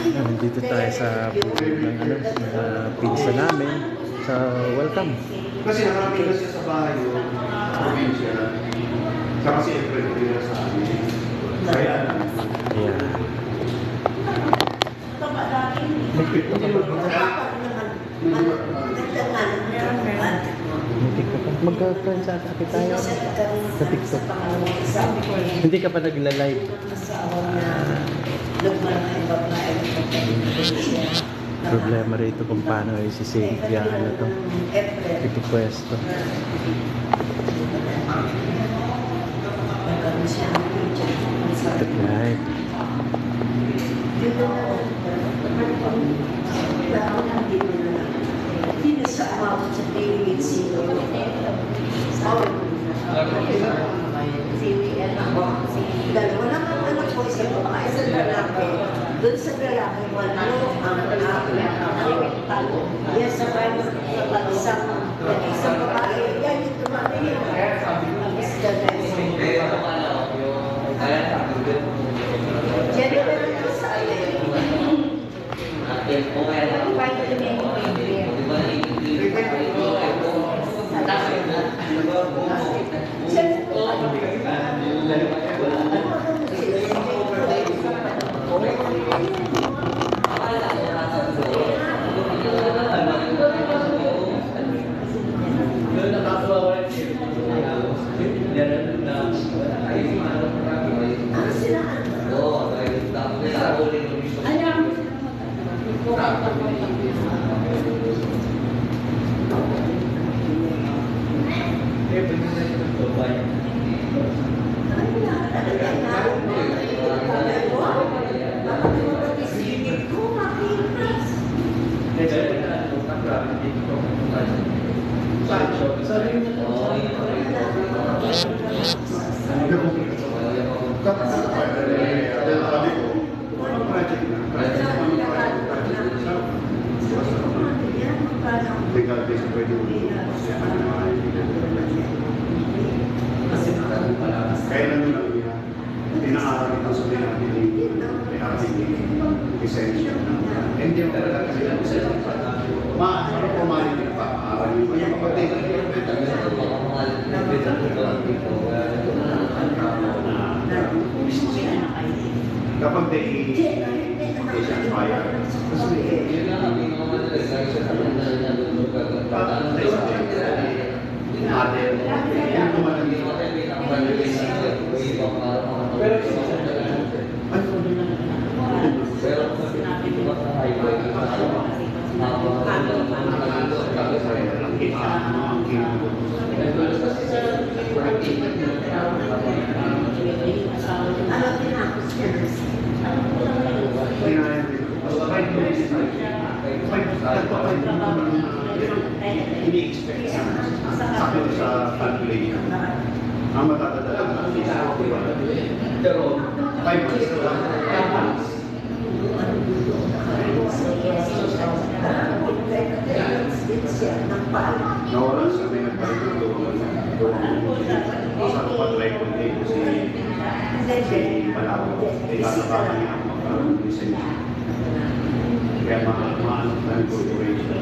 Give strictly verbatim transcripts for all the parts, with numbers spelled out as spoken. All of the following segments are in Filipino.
Nandito tayo sa bukid ng ano, uh, pinsa namin. So, welcome. Kasi nakarami na siya sa bahay yung probinsya. Saka si Efren ko nila sa amin. Kaya ano? Ayan. Nagpit ko kapag Muntik ka pa. Mag-friends sa akin tayo sa TikTok. Hindi ka pa nagla-live. Problema rito kung paano ay si Cynthia ano to ipipwesto. Good night. Hindi sa umabot sa David Sino. Dalawa lang ang anak ko, isang babae sa lalaki. Doon sa lalaki, wala ang nakalimutan. Yan sa bayan, isang isang babae, yan yung tumamili. Jennifer na sa akin. Kaya lang nyo lang yan, tinaaral itong sabi natin yung ating essential na hindi mo talaga kasi ang essential maaaral ko maaaral yung pag-aaral yung mga kapatid kapag they isang fire kasi yun lang ang ate, yung tumatang pero ini-expect sakit sa calculation ang matatadalang na pero five months na lang five months nawalan sa may nagpalit doon sa kapatry ko dito si si Palawan ay kalabahan niya ang magkaroon kaya maano na yung corporation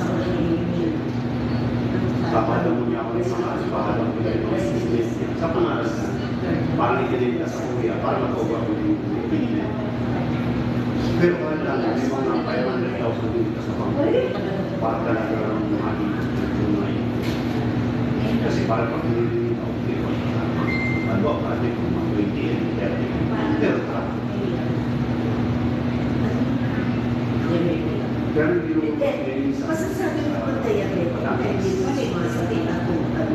papadang mo niya ako ng mga papadang mo ng mga business sa pangalas na parang itinita sa kuya para mag-over ko yung business pero kaya lang may mga five hundred thousand dito sa pangkuya para talaga makikita ng tunay kasi para pag nililita ako dito ano ako natin kung mga twenty and thirty pero trap pero hindi mo masasabi mo kung tayo rin hindi mo may mga sabihin ako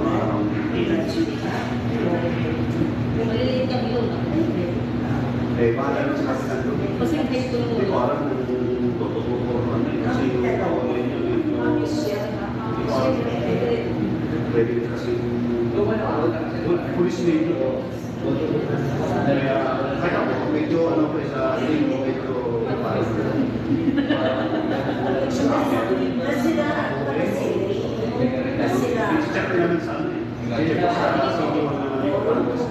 maliliit kami yun eh bahala na sa kapitan doon kasi hindi ko alam kung totoo ko kasi yung kawalan niya pwede kasi pulis na ito kaya kaya medyo ano pa sa medyo medyo parang sila sila check naman sa amin kasi sa sige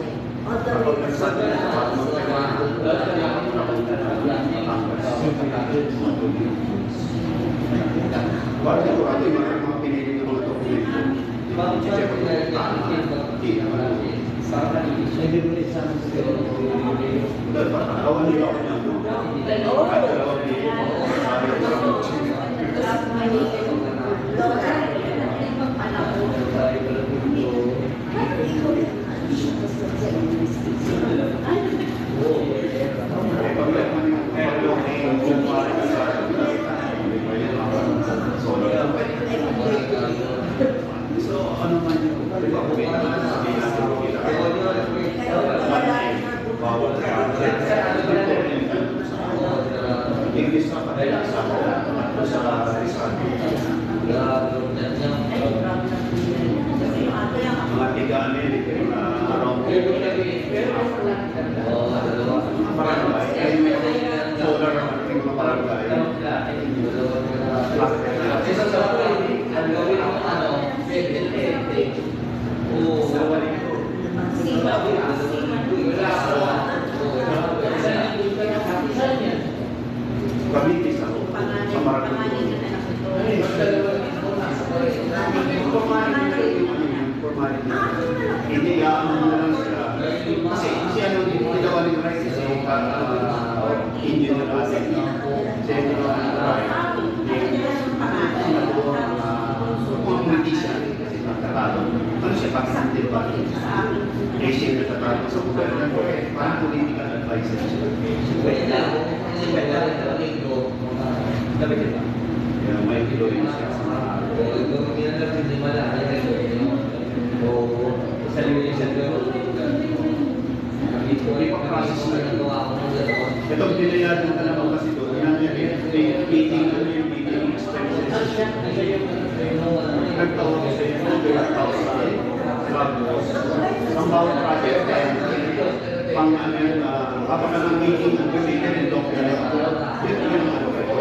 mga kapag nagsabi Para sigurado yung mga mga pinili ng mga dokumento. Kasi kung hindi naman Hindi mo rin sana sa doon, pagkakawan nila ako niya. Kahit dalawang hindi sabi ko sa so, ano man yung bawal English na pala sa sa Rizal. Mga tiganin, around barangay, solar ang ating mga barangay. Kami isa sa Maragondon. Hindi gaano na lang sila. Kasi siya nung ginawa ni Bryce kasi Indian na natin. Siya yung ginawa ni Bryce. Hindi siya kasi pagkatalo. Ano siya pagkakantil ba? Eh siya yung nagtatalo sa gobyerno. Parang political advisor siya. Ya, may kilo yun siya sa mga itong dinayado ka naman kasi doon, yan yung meeting ano yung meeting expenses. Nagtawag ko sa inyo, nagtawag sa Tapos, ang bawat project ay pang ano yun, kapag ka ng meeting, ang gamitin yung document. Yun yung ano ito.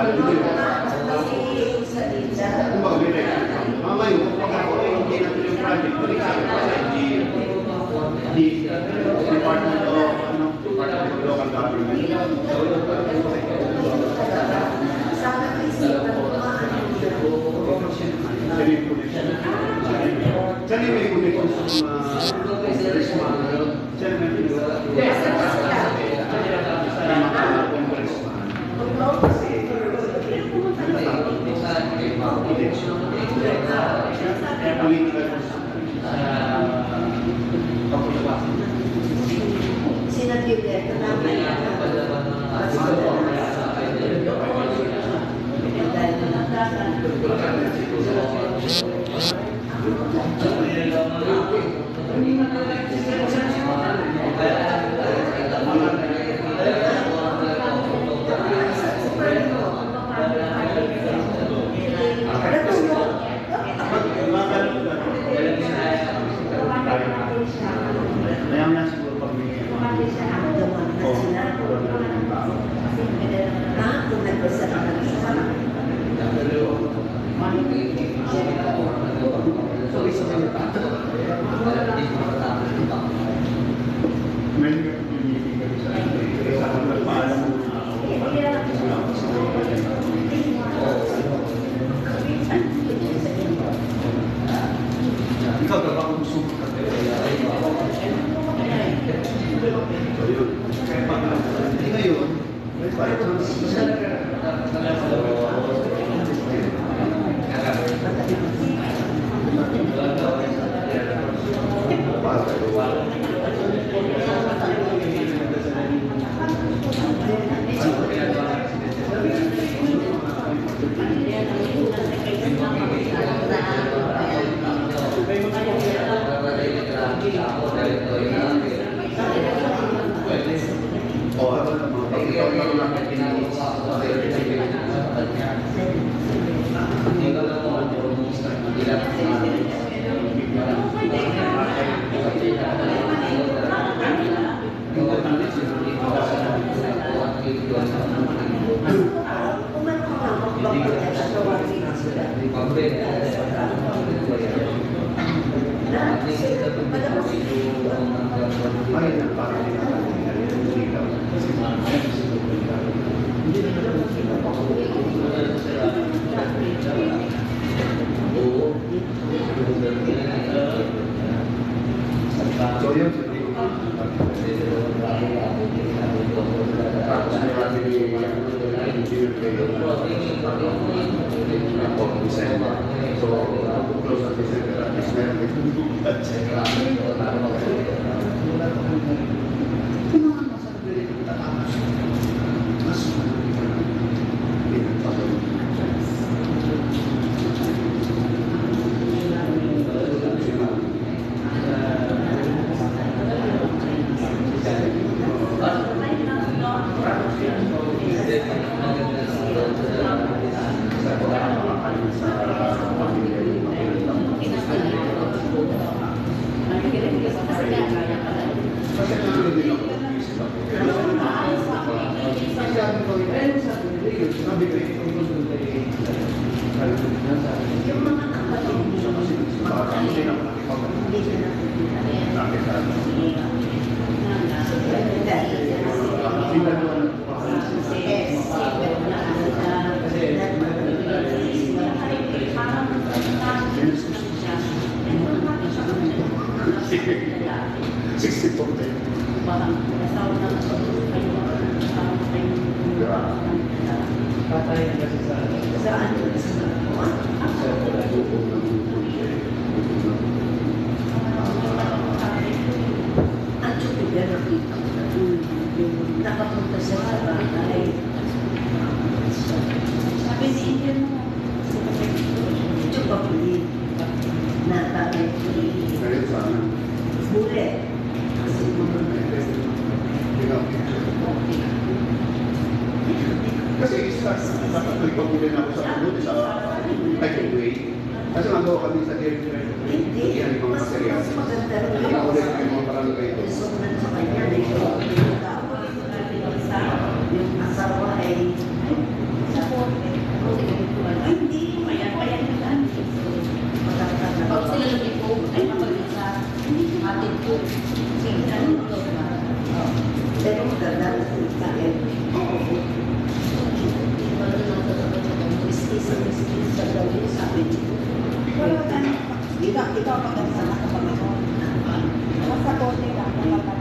Kung baga may record. Mga ngayon, kung ako ay hindi natin yung project, balik sa akin kasi hindi di Department of ano, Department of Local Government. Saan yung connection? Saan yung may connection sa mga congressman? Saan yung may connection sa mga congressman? Kasi election. Political Sinatibet, tama yan. Kaya nga siguro pag may ikaw daw ako gusto mo ka so yun. Ngayon, may parang oh, ano naman, pag-ikaw lang namin pinag-iis. Ay, nagpapalita ka rin. Hindi naman engineer kayo na for December. So, close at December at least meron kayo budget. Yung mga kapatid niyo, mga kapatid, hindi ko sixty-four tayo. Patayin kasi sa Saan? Ang tubig na dito. Nakapunta siya sa bahay. Sabi ni Indian mo, ito pa puli. Natapit puli. Kaya sana. Bule. Kasi mga Kasi isa, dapat nagpapuli na ako sa pagod sa highway. Kasi magawa kami sa airport. hindi. Yan yung mga Mas material. mas maganda rin. Hindi ako rin yung mga parang kayo. Sumunod sa kanya, yung asawa ay ay, hindi. Pag sila lumiko, ay mapagod sa atin po. Pero maganda na sa akin. Sa gawin, sabi niyo. Pero ano, ikaw, ikaw maganda na kapag ako. Basta konti lang, kapag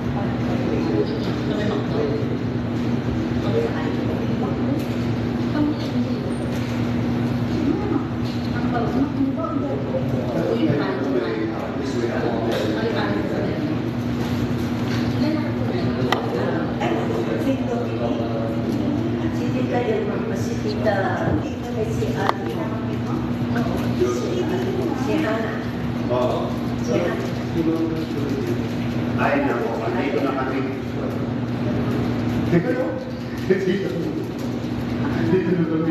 Ay, sino? Sino kayo magpasitita? Ay, si Ate. Si Ate. Si Hana. Oo. Si Hana. Ay, nako, andito na kami. Dito. Dito. Dito na kami.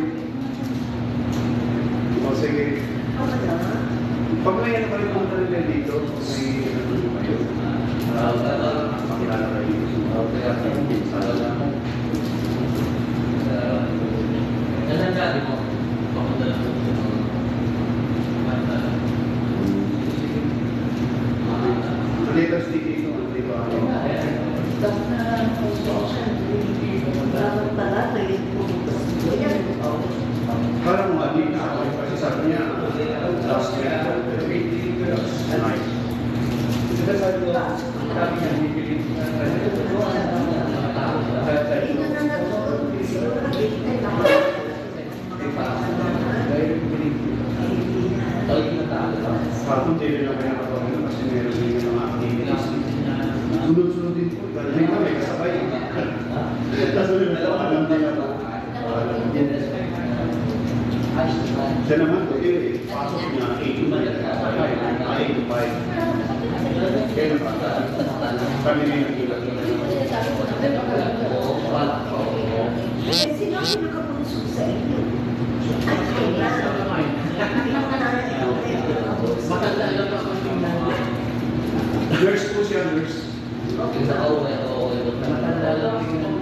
O, sige. Ang madama. Pag may ano pa rin punta rin kayo dito, may ano nyo kayo. Makilala kayo dito. Latest dito, di ba? Dapat pala, may pumunta sa buyan. Parang mga dito, kasi sabi niya, last week, the week, tonight. Ito na natulog. Siguro dito na naman. Parang hindi rin lang kaya nakapagin kasi meron din yung mga activities. Sunod-sunod din po, dahil hindi kami kasabay. Tapos ulit na lang, alam din ako. Siya naman, okay, pasok niya, eight to nine, eight to five. Kaya naman, kami rin nakita. Eh, sino ang nakapuso sa inyo? Ay, Matanda lang ako yung Nurse po siya, nurse. matanda lang yung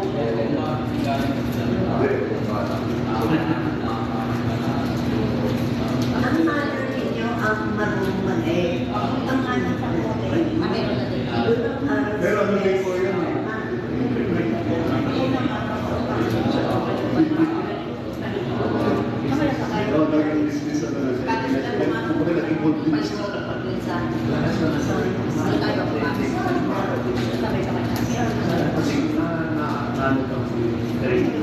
ang mother ninyo ang marunong mali. Ang anak ko ay Meron na din. Pero ano din po yun eh. Oo, talagang business na talaga. Kumbaga naging business. Kasi na, na, na, ano kami, very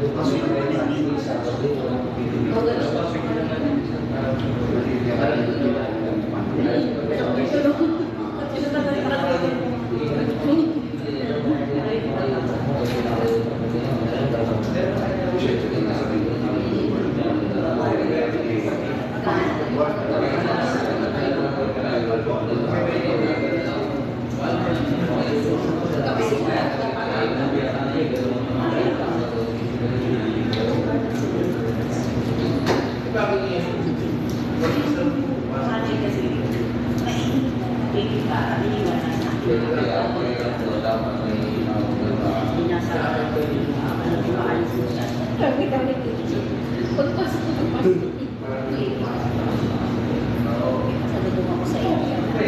Kasi hindi sa Pagpasok ko pagpasok. Sabi ko ako sa iyo.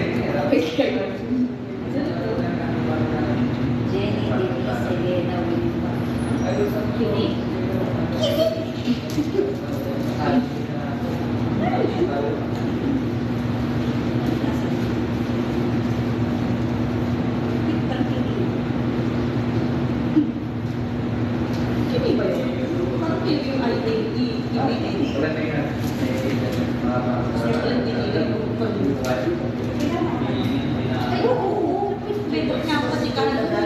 Jenny, Denise, Selena, Wilma. Kimi. Kimi ba yun? Kimi yung I think Ay, oo, oo. Bebot niya ako kasi kahalaga.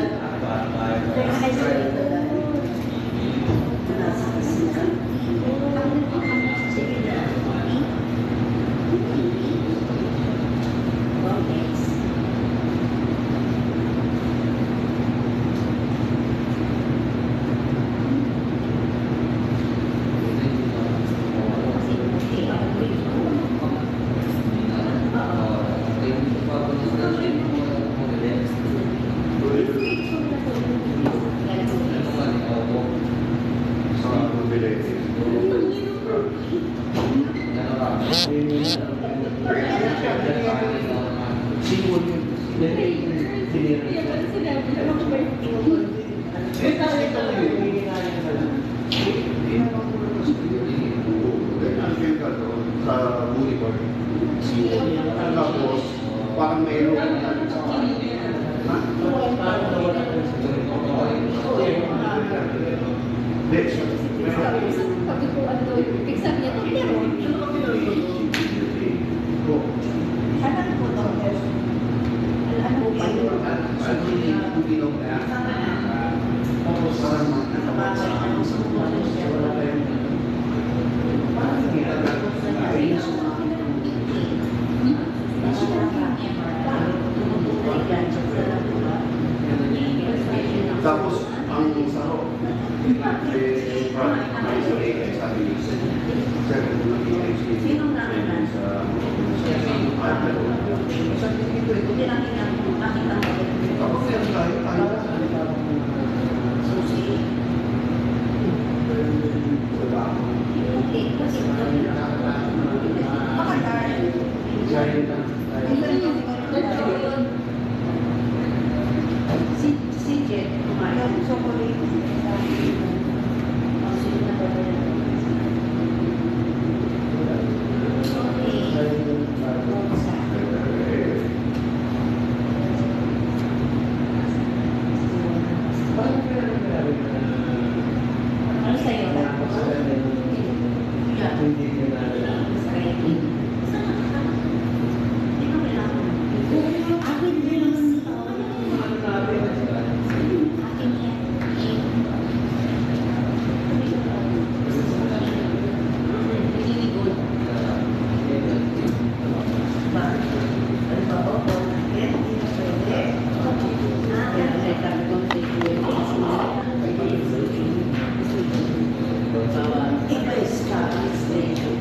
sa Boulevard. Tapos, parang mayroon na sa Sabi ko, ano, exam niya ito, meron. Alam ko to, pero alam mo pa yun. Tapos, ang saro, eh, may sarili ay sabi niya. Sir, kung nakikita Sino nakinan? sa Hindi lang nakita mo. Tapos, yan tayo, tayo. Susi. Hindi, kasi si si Jet kumain. Yung chocolate. Ang sino na ba yun? Okay. Buksa. Ano sa'yo? Yeah. Spaghetti. Hindi ko kailangan. Akin din naman ito. Akin yan. Pinigod. Ba? Ano ba? Oo. Yan. Pwede. Ah, yan. May sabi ko sa iyo. Iba is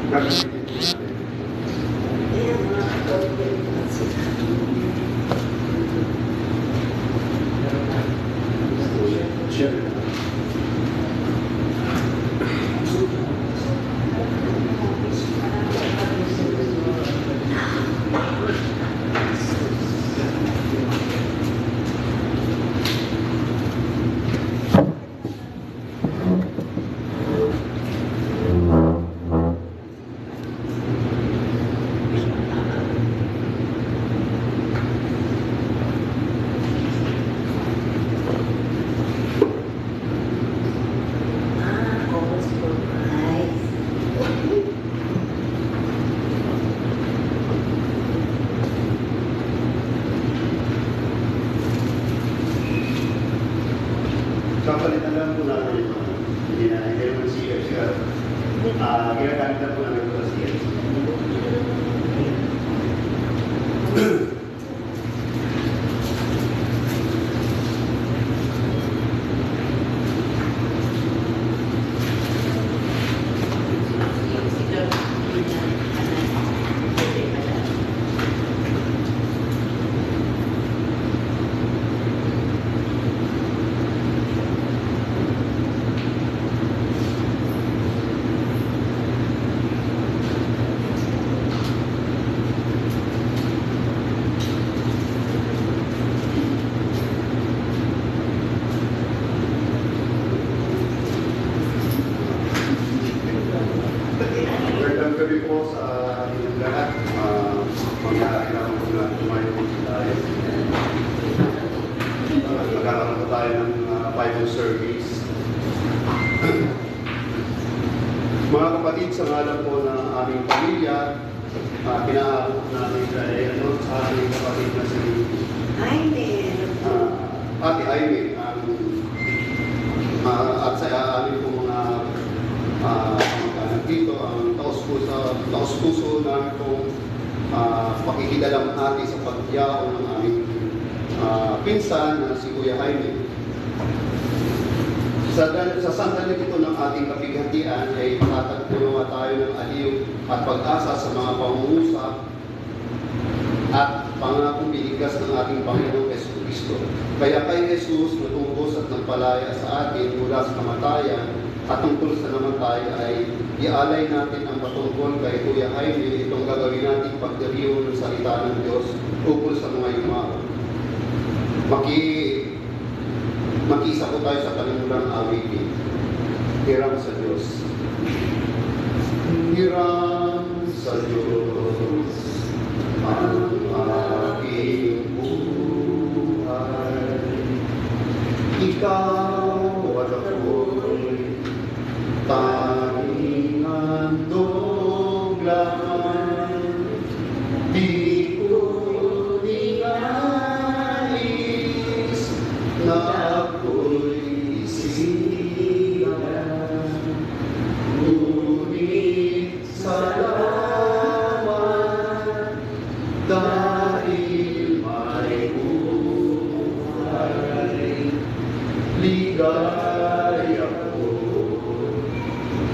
Gagamitin po natin. Ayan, mga katolik at sila. Share. Ah, almost full price. Kapalitan lang po natin ito. Hindi na, hindi naman C F C. Ah, ginagamit lang po namin ito sa C F C. Welcome kami po sa inyong lahat. Uh, Magkakailangan po na tumayo po tayo. Uh, Magkakaroon po tayo ng uh, Bible service. Mga kapatid, sa ngalan po ng aming pamilya, uh, pinaabot namin kay ano, sa aming kapatid na si Ay, meron. uh, Ate Jaime, ang uh, at sa aming po mga uh, kamag-anak dito, ang taos-puso, taos-puso namin pong uh, pakikidalamhati sa pagyaon ng aming uh, pinsan na si Kuya Jaime. Sa, sa sandali ito ng ating kapighatian ay matatagpunawa tayo ng aliw at pag-asa sa mga pangungusap at pangakong binigkas ng ating Panginoong Yesu Kristo. Kaya kay Jesus natubos at nagpalaya sa atin mula sa kamatayan at tungkol sa namatay ay ialay natin ang patungkol kay Kuya Jaime itong gagawin natin pagdiriw ng salita ng Diyos ukol sa mga yumao. Maki Makisa po tayo sa kanimulang awitin. Hiram sa Diyos. Hiram sa Diyos ang aking buhay. Ikaw at ako'y tanging handog lang. Di ko ninais na ako'y sisigan. Ngunit salamat dahil may buhay. Ligaya ko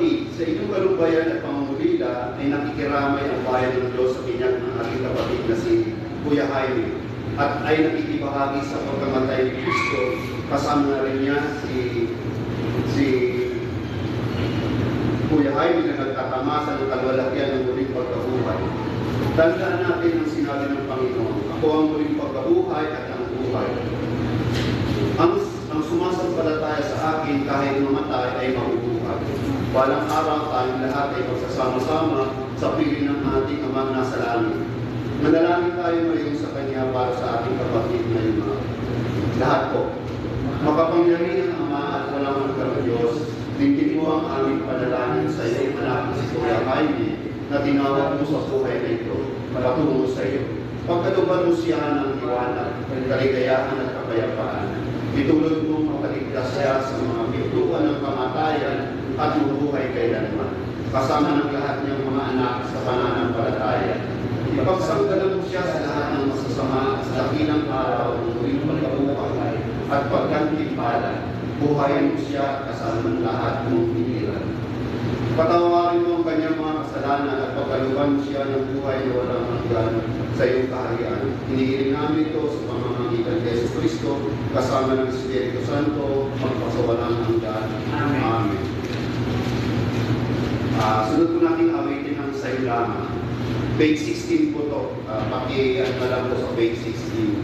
kapatid, sa inyong kalumbayan at pangungulila ay nakikiramay ang bayan ng Diyos sa pinyag ng ating kapatid na si Kuya Jaime at ay nakikibahagi sa pagkamatay ni Kristo. Kasama na rin niya si si Kuya Jaime na nagtatamasa ng kalwalakyan ng muling pagkabuhay. Tandaan natin ang sinabi ng Panginoon, ako ang muling pagkabuhay at ang buhay. Ang, ang sumasampalataya sa akin kahit mamatay ay mabubuhay. Walang araw tayong lahat ay magsasama-sama sa piling ng ating Amang nasa langit. Manalangin tayo ngayon sa Kanya para sa ating kapatid na yung mga lahat po. Makapangyarihan ang Ama at walang hanggang Diyos, dinggin mo ang aming panalangin sa iyong anak na si Kuya Jaime na tinawag mo sa buhay na ito, patungo sa iyo. Pagkaluban mo siya ng iwanan, kaligayahan at kapayapaan. Itulog mo makaligtas siya sa mga pintuan ng kamatayan at mabuhay kailanman. Kasama ng lahat niyang mga anak sa pananampalataya. Ipagsanggalan mo siya sa lahat ng masasama sa dakilang araw ng muling pagkabuhay at pagkantimpala. Buhayin mo siya kasama ng lahat mong pinilan. Patawarin mo ang kanyang mga kasalanan at pagkaluban mo siya ng buhay na walang hanggan sa iyong kaharian. Hinihiling namin ito sa pamamagitan ni Yesu Kristo kasama ng Espiritu Santo magpasawalang hanggan. Amen. Amen. Uh, sunod po natin awitin ang sayo lamang. Page sixteen po ito. Uh, Paki-at na lang po sa page sixteen.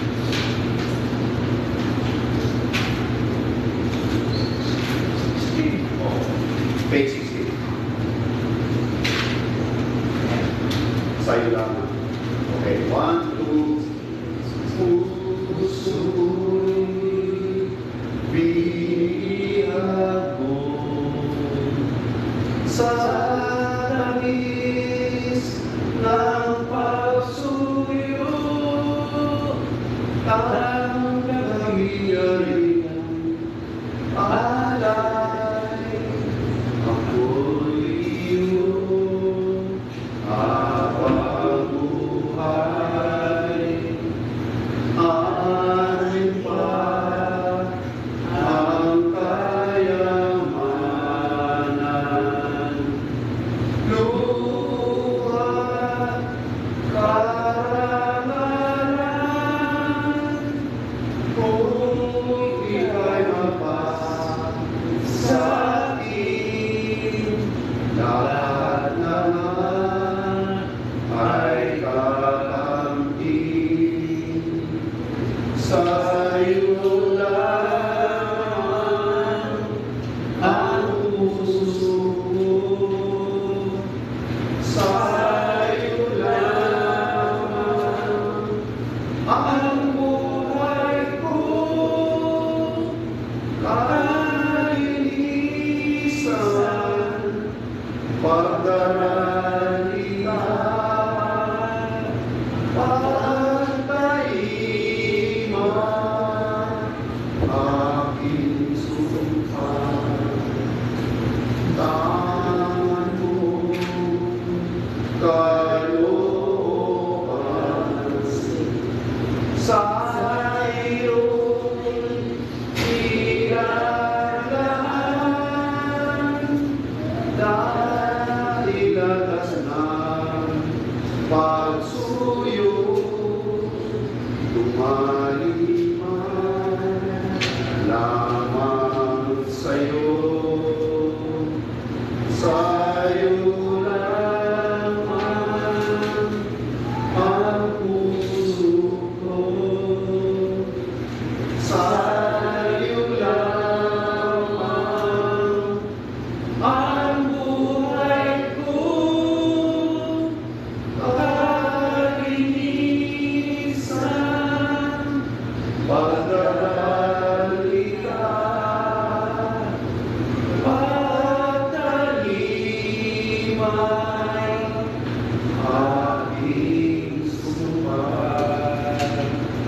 Oh, page sixteen. Sayo lamang. Okay, one, two, puso'y bihag mo sa langis ng pagsuyo, ang kahiyarin alay, ako'y iyo, habang buhay, anin pa ang kayamanan, luha, karangalan, kung ika'y mapas sa akin, lahat naman ay kakamtin. Sa iyo lang ang puso ko, sa iyo lang ang buhay ko, kalinisan, pagdaralihan, pagtaiman, aking sumpa. Tangan mo, kalooban, sa iyo'y ilalahan, dahil lakas ng pagsuyo, lumaliman lamang sa'yo, sa'yo lamang ang puso ko, sa'yo lamang ang buhay ko, kalinisan, pagdaralihan, pagtalimay, aking sumpa.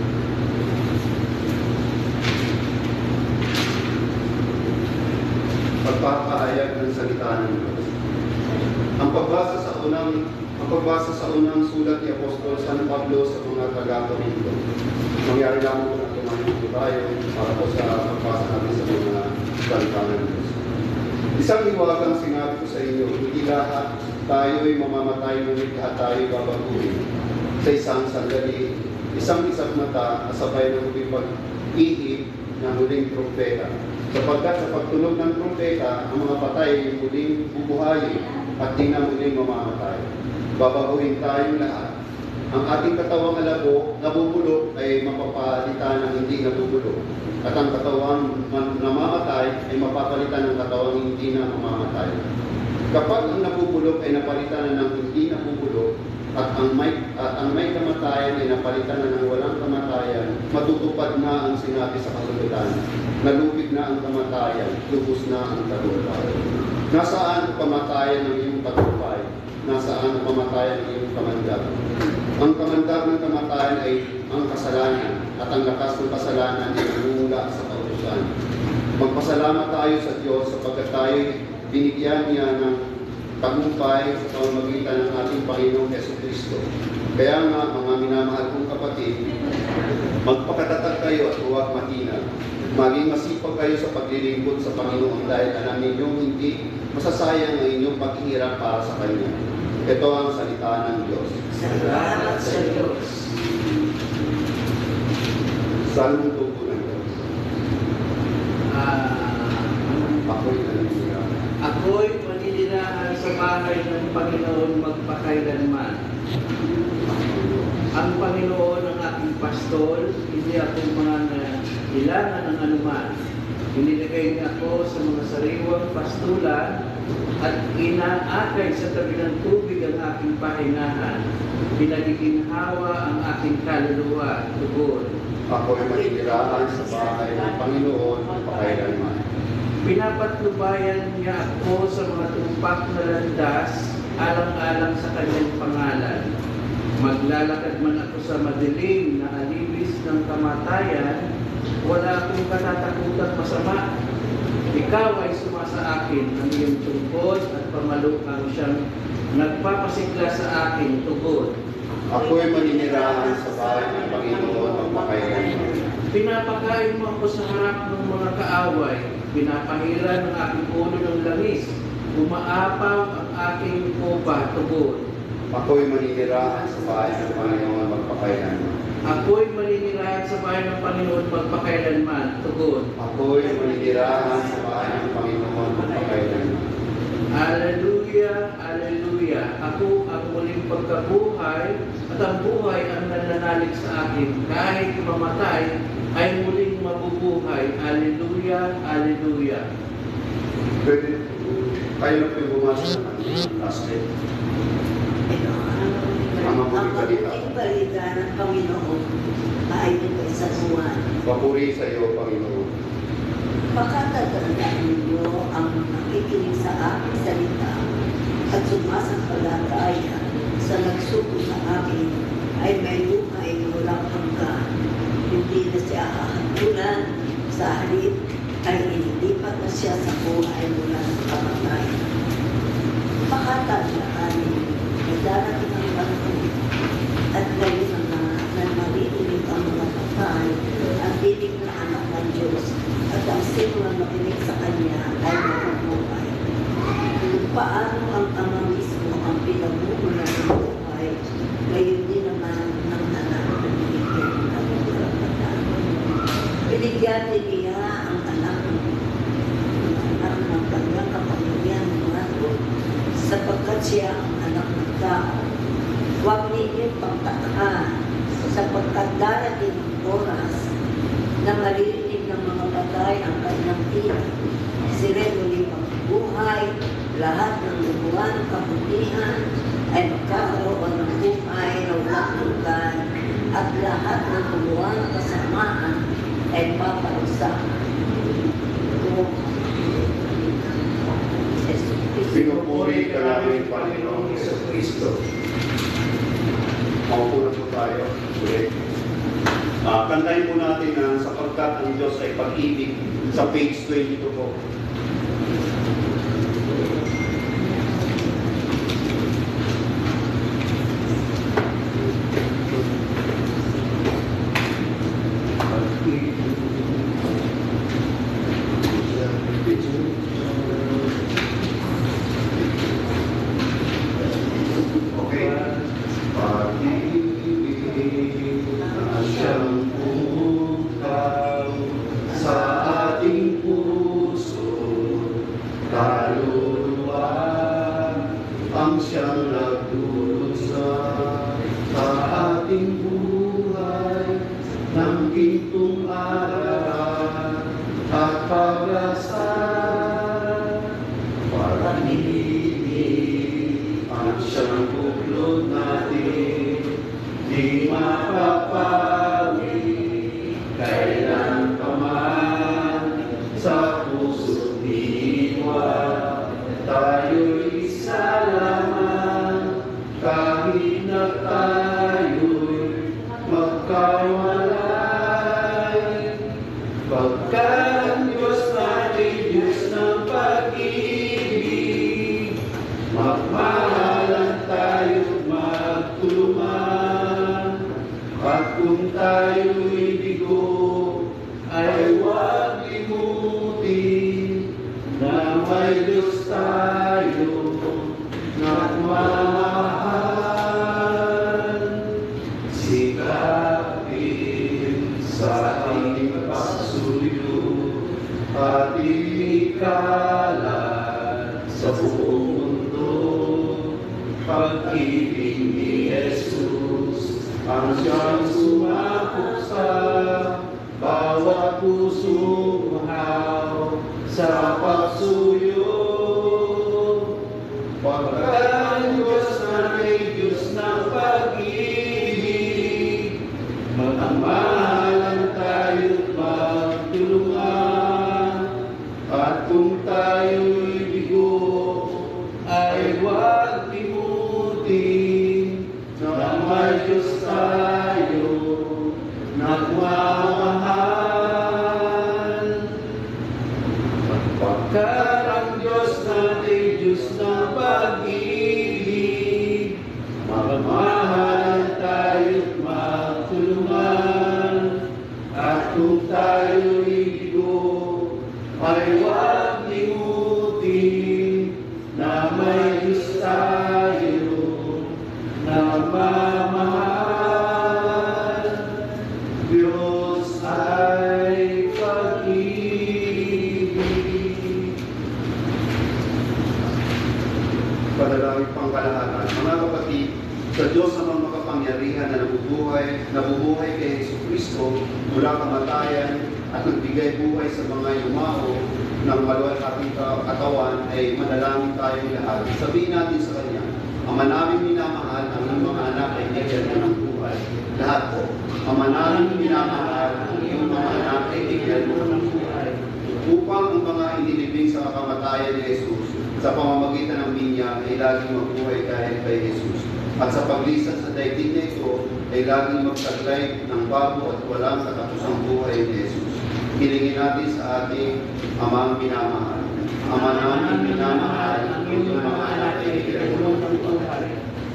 Pagpapahayag ng salita ng Diyos. Ang pagbasa sa unang ang pagbasa sa unang sulat ni Apostol San Pablo sa mga taga-Corinto. Mangyari lamang po na tumahin po tayo para po sa pagbasa natin sa mga salita ng Diyos. Isang hiwagang sinabi ko sa inyo, hindi lahat tayo'y mamamatay ngunit lahat tayo'y babaguhin. Sa isang sandali, isang isang mata kasabay ng huling pag-ihip ng huling trumpeta. Sapagkat sa pagtunog ng trumpeta, ang mga patay ay muling bubuhayin at di na muling mamamatay. Babaguhin tayong lahat. Ang ating katawang alabo, nabubulok ay mapapalitan ng hindi nabubulok. At ang katawang namamatay ay mapapalitan ng katawang hindi na mamamatay. Kapag ang nabubulok ay napalitan na ng hindi nabubulok, at ang may, at ang may kamatayan ay napalitan na ng walang kamatayan, matutupad na ang sinabi sa kasulatan. Nalupig na ang kamatayan, lubos na ang tagumpay. Nasaan ang kamatayan ng iyong tagumpay? Nasaan ang kamatayan ng iyong kamandag? Ang kamandag ng kamatayan ay ang kasalanan, at ang lakas ng kasalanan ay nangungula sa kautusan. Magpasalamat tayo sa Diyos sapagkat tayo binigyan niya ng tagumpay sa pamamagitan ng ating Panginoong Jesucristo. Kaya nga, mga minamahal kong kapatid, magpakatatag kayo at huwag mahina. Maging masipag kayo sa paglilingkod sa Panginoon dahil alam ninyong hindi masasayang ang inyong paghihirap para sa Kanya. Ito ang salita ng Diyos. Salamat sa Diyos. Salmong tubo ng Diyos. Ako'y naninirahan. Ako'y maninirahan sa bahay ng Panginoon magpakailanman. Ang Panginoon ang aking pastol, hindi ako mga kailangan ng anuman. Inilagay niya ako sa mga sariwang pastulan at inaakay sa tabi ng tubig ang aking pahingahan. Pinagiginhawa ang aking kaluluwa, tugon. Ako'y maninirahan sa bahay ng Panginoon magpakailanman. Pinapatnubayan niya ako sa mga tumpak na landas, alang-alang sa kanyang pangalan. Maglalakad man ako sa madilim na alibis ng kamatayan, wala akong katatakutang masama. Ikaw ay sumasa akin ang iyong tungkod at pamalukang siyang nagpapasigla sa akin, tugon. Ako'y maninirahan sa bahay ng Panginoon magpakailanman. Pinapakain mo ako sa harap ng mga kaaway. Pinapahiran ang aking ulo ng langis. Umaapaw ang aking upa, tugon. Ako'y maninirahan sa bahay ng Panginoon magpakailanman. Ako'y maninirahan sa bahay ng Panginoon magpakailanman, tugon. Ako'y maninirahan sa bahay ng Panginoon magpakailanman. Alleluia, Alleluia. Ako ang muling pagkabuhay at ang buhay ang nananalig sa akin. Kahit mamatay, ay muling mabubuhay. Alleluia, Alleluia. Pwede, kayo na po bumasa ng last day. Ito, ang mabuting balita ng Panginoon ayon kay sa Juan. Papuri sa iyo, Panginoon. Pagkatagandaan ninyo ang nakikinig sa aking salita at sumasampalataya sa nagsuko sa akin ay may buhay na walang hanggan. Hindi na siya hahantulan, sa halip ay inilipat na siya sa buhay mula ng kamatayan. Pakatandaan ninyo na darating ang panahon at kayo na na maririnig ang mga patay at dinig ng anak ng Diyos at ang sino na makinig sa Kanya ay mabubuhay. Kung paano ang Ama mismo ang pinagmumulan ng buhay, gayon din naman ng anak ng binigyan ng karapatan. Binigyan din niya ang anak ng anak ng kanyang kapamilyan ng sapagkat siya ang anak ng tao. Huwag ninyong pagtataan sapagkat darating ang oras na maririnig ng mga patay ang kanyang tinig. Sila muling magbuhay, lahat ng lubuan ng kabutihan ay magkakaroon ng buhay na walang hanggan at lahat ng lubuan ng kasamaan ay paparusa. Pinupuri ka namin, Panginoong Jesucristo. Maupunan po tayo ulit. Uh, kantayin po natin na sapagkat ang Diyos ay pag-ibig sa page twenty-two po. siyang nagdulot sa sa ating buhay ng gintong araw at pag-asa. Pag-ibig ang siyang buklod natin, di mapapawi kailan pa man sa puso't diwa. Tayo'y isa lamang kahit na tayo'y magkawalay. Pagkat ang Diyos natin, Diyos ng pag-ibig, magmahalan tayo't magtulungan. At kung tayo'y bigo, ay huwag limutin na may Diyos tayo nagmamahal. Sikapin sa ating pagsuyo at ikalat sa buong mundo pag-ibig ni Jesus ang siyang sumakop sa bawat pusong uhaw sa pagsuyo. Pagkat ang Diyos natin, Diyos ng pag-ibig, magmamahalan tayo't magtulungan. At kung tayo'y bigo, ay huwag limutin na may Diyos tayo nagmamahal. Pagkat ang Diyos natin, Diyos ng pag-ibig, magmamahalan tayo't magtulungan. At kung tayo'y bigo, ay huwag limutin na may Diyos tayo nagmamahal. Diyos ay pag-ibig. Panalangin pangkalahatan. Mga kapatid, sa Diyos namang makapangyarihan na nabubuhay, nabubuhay kay Jesucristo mula kamatayan at nagbigay buhay sa mga yumao ng maluwalhating katawan, ay manalangin tayong lahat. Sabihin natin sa Kanya, Ama namin minamahal, ang iyong mga anak ay bigyan mo ng buhay. Lahat po. Ama namin minamahal, ang iyong mga anak ay bigyan mo ng buhay. Upang ang mga inilibing sa kamatayan ni Jesus sa pamamagitan ng binyag ay laging magbuhay dahil kay Jesus. At sa paglisan sa daigdig na ito ay laging magtaglay ng bago at walang katapusang buhay ni Jesus. Hilingin natin sa ating Amang minamahal. Ama namin minamahal, ang iyong mga anak ay bigyan mo ng buhay.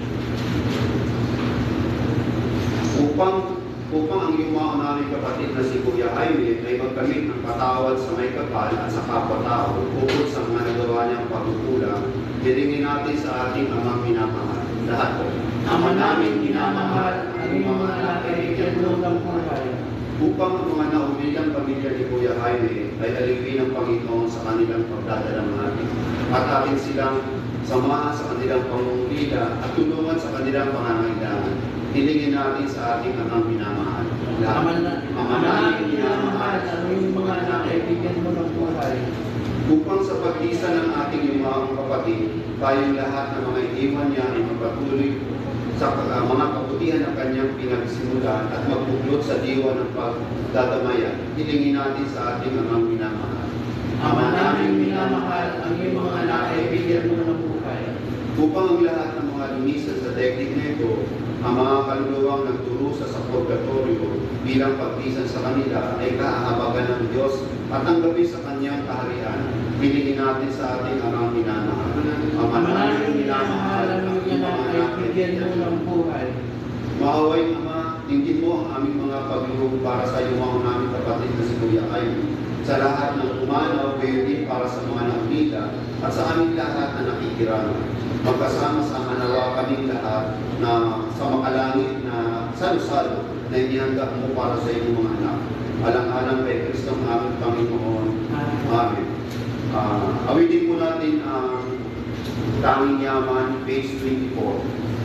Upang upang ang iyong mga namin kapatid na si Kuya Jaime ay magkamit ng patawad sa may kapal at sa kapwa-tao bukod sa mga nagawa niyang pagkukulang, hilingin natin sa ating Amang minamahal. Lahat po. Ama namin minamahal, ang iyong mga anak ay bigyan mo ng buhay. Upang ang mga naulilang pamilya ni Kuya Jaime ay alipin ng Panginoon sa kanilang pagdadalamhati at atin silang samahan sa kanilang pangungulila at tulungan sa kanilang pangangailangan. Hilingin natin sa ating Amang minamahal. Ama namin minamahal, ang iyong mga anak ay bigyan mo ng buhay. Upang sa pag-isa ng ating yumaong kapatid, tayong lahat ng mga iniwan niya ay magpatuloy sa uh, mga kabutihan ng kanyang pinagsimulan at magbuklod sa diwa ng pagdadamayan. Hilingin natin sa ating Amang minamahal. Ama namin minamahal, ang iyong mga anak ay bigyan mo ng buhay. Upang ang lahat ng mga lumisan sa daigdig na ito, ang mga kaluluwang nagturusa sa purgatorio bilang pagpisan sa kanila ay kaahabagan ng Diyos at tanggapin sa kanyang kaharian. Hilingin natin sa ating Amang minamahal. Ama namin minamahal, ang iyong mga anak ay bigyan mo ng buhay. Maaway Ama, tingin mo ang aming mga paglulong para sa iyo mga naming kapatid na si Kuya Jaime. Sa lahat ng umanaw, gayon din para sa mga naulila at sa aming lahat na nakikirama. Magkasama-sama nawa kaming lahat na sa makalangit na salo-salo na inihanda mo para sa iyong mga anak. Alang-alang kay Kristo ang aming Panginoon. Amen. Uh, awitin po natin ang Tanging Yaman, page twenty-four.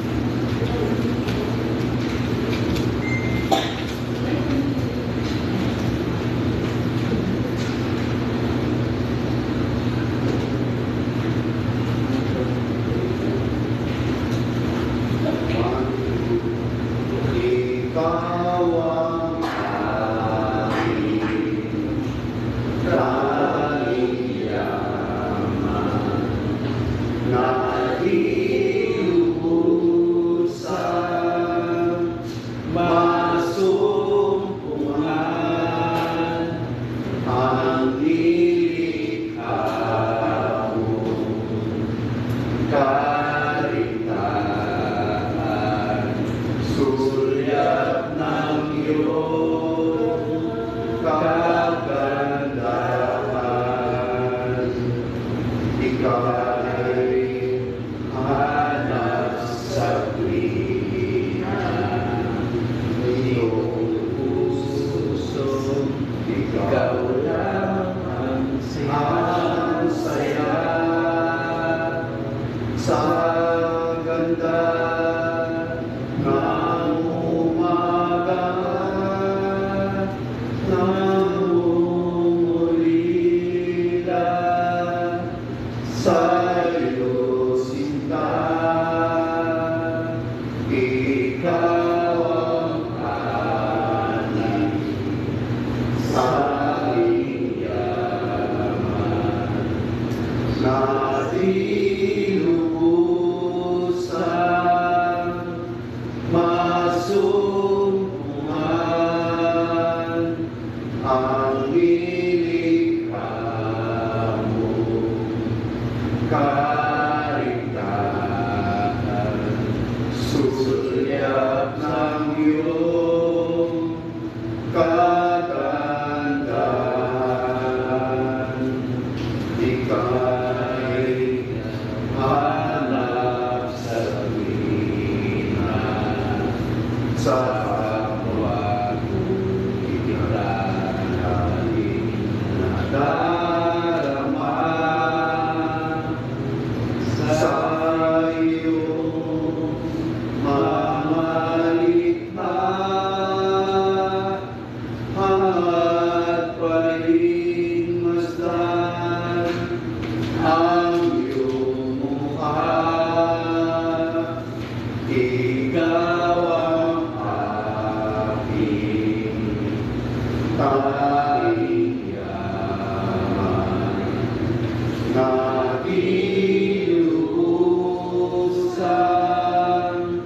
Ikaw ang aking kaliyaman na ilubusan, masumpungan ang nilikha mo. Karitaan, sulyap ng iyong kagandahan. Ikaw ay hanap sa tuwina, iyong puso, ikaw lang ang saya sa ganda ng umaga, namumulila sa iyo sinta. Ikaw ang hanap sa iyaman na ilubusan, masumpungan ang nilikha mo. Karitaan, sulyap ng iyong kagandahan. Ika'y hanap sa tuwina, sa kapwa itinalain na darama. Sa iyong mamalikha at paligmasdan ang iyong mukha. Ikaw ang aking kaliyaman na ilubusan,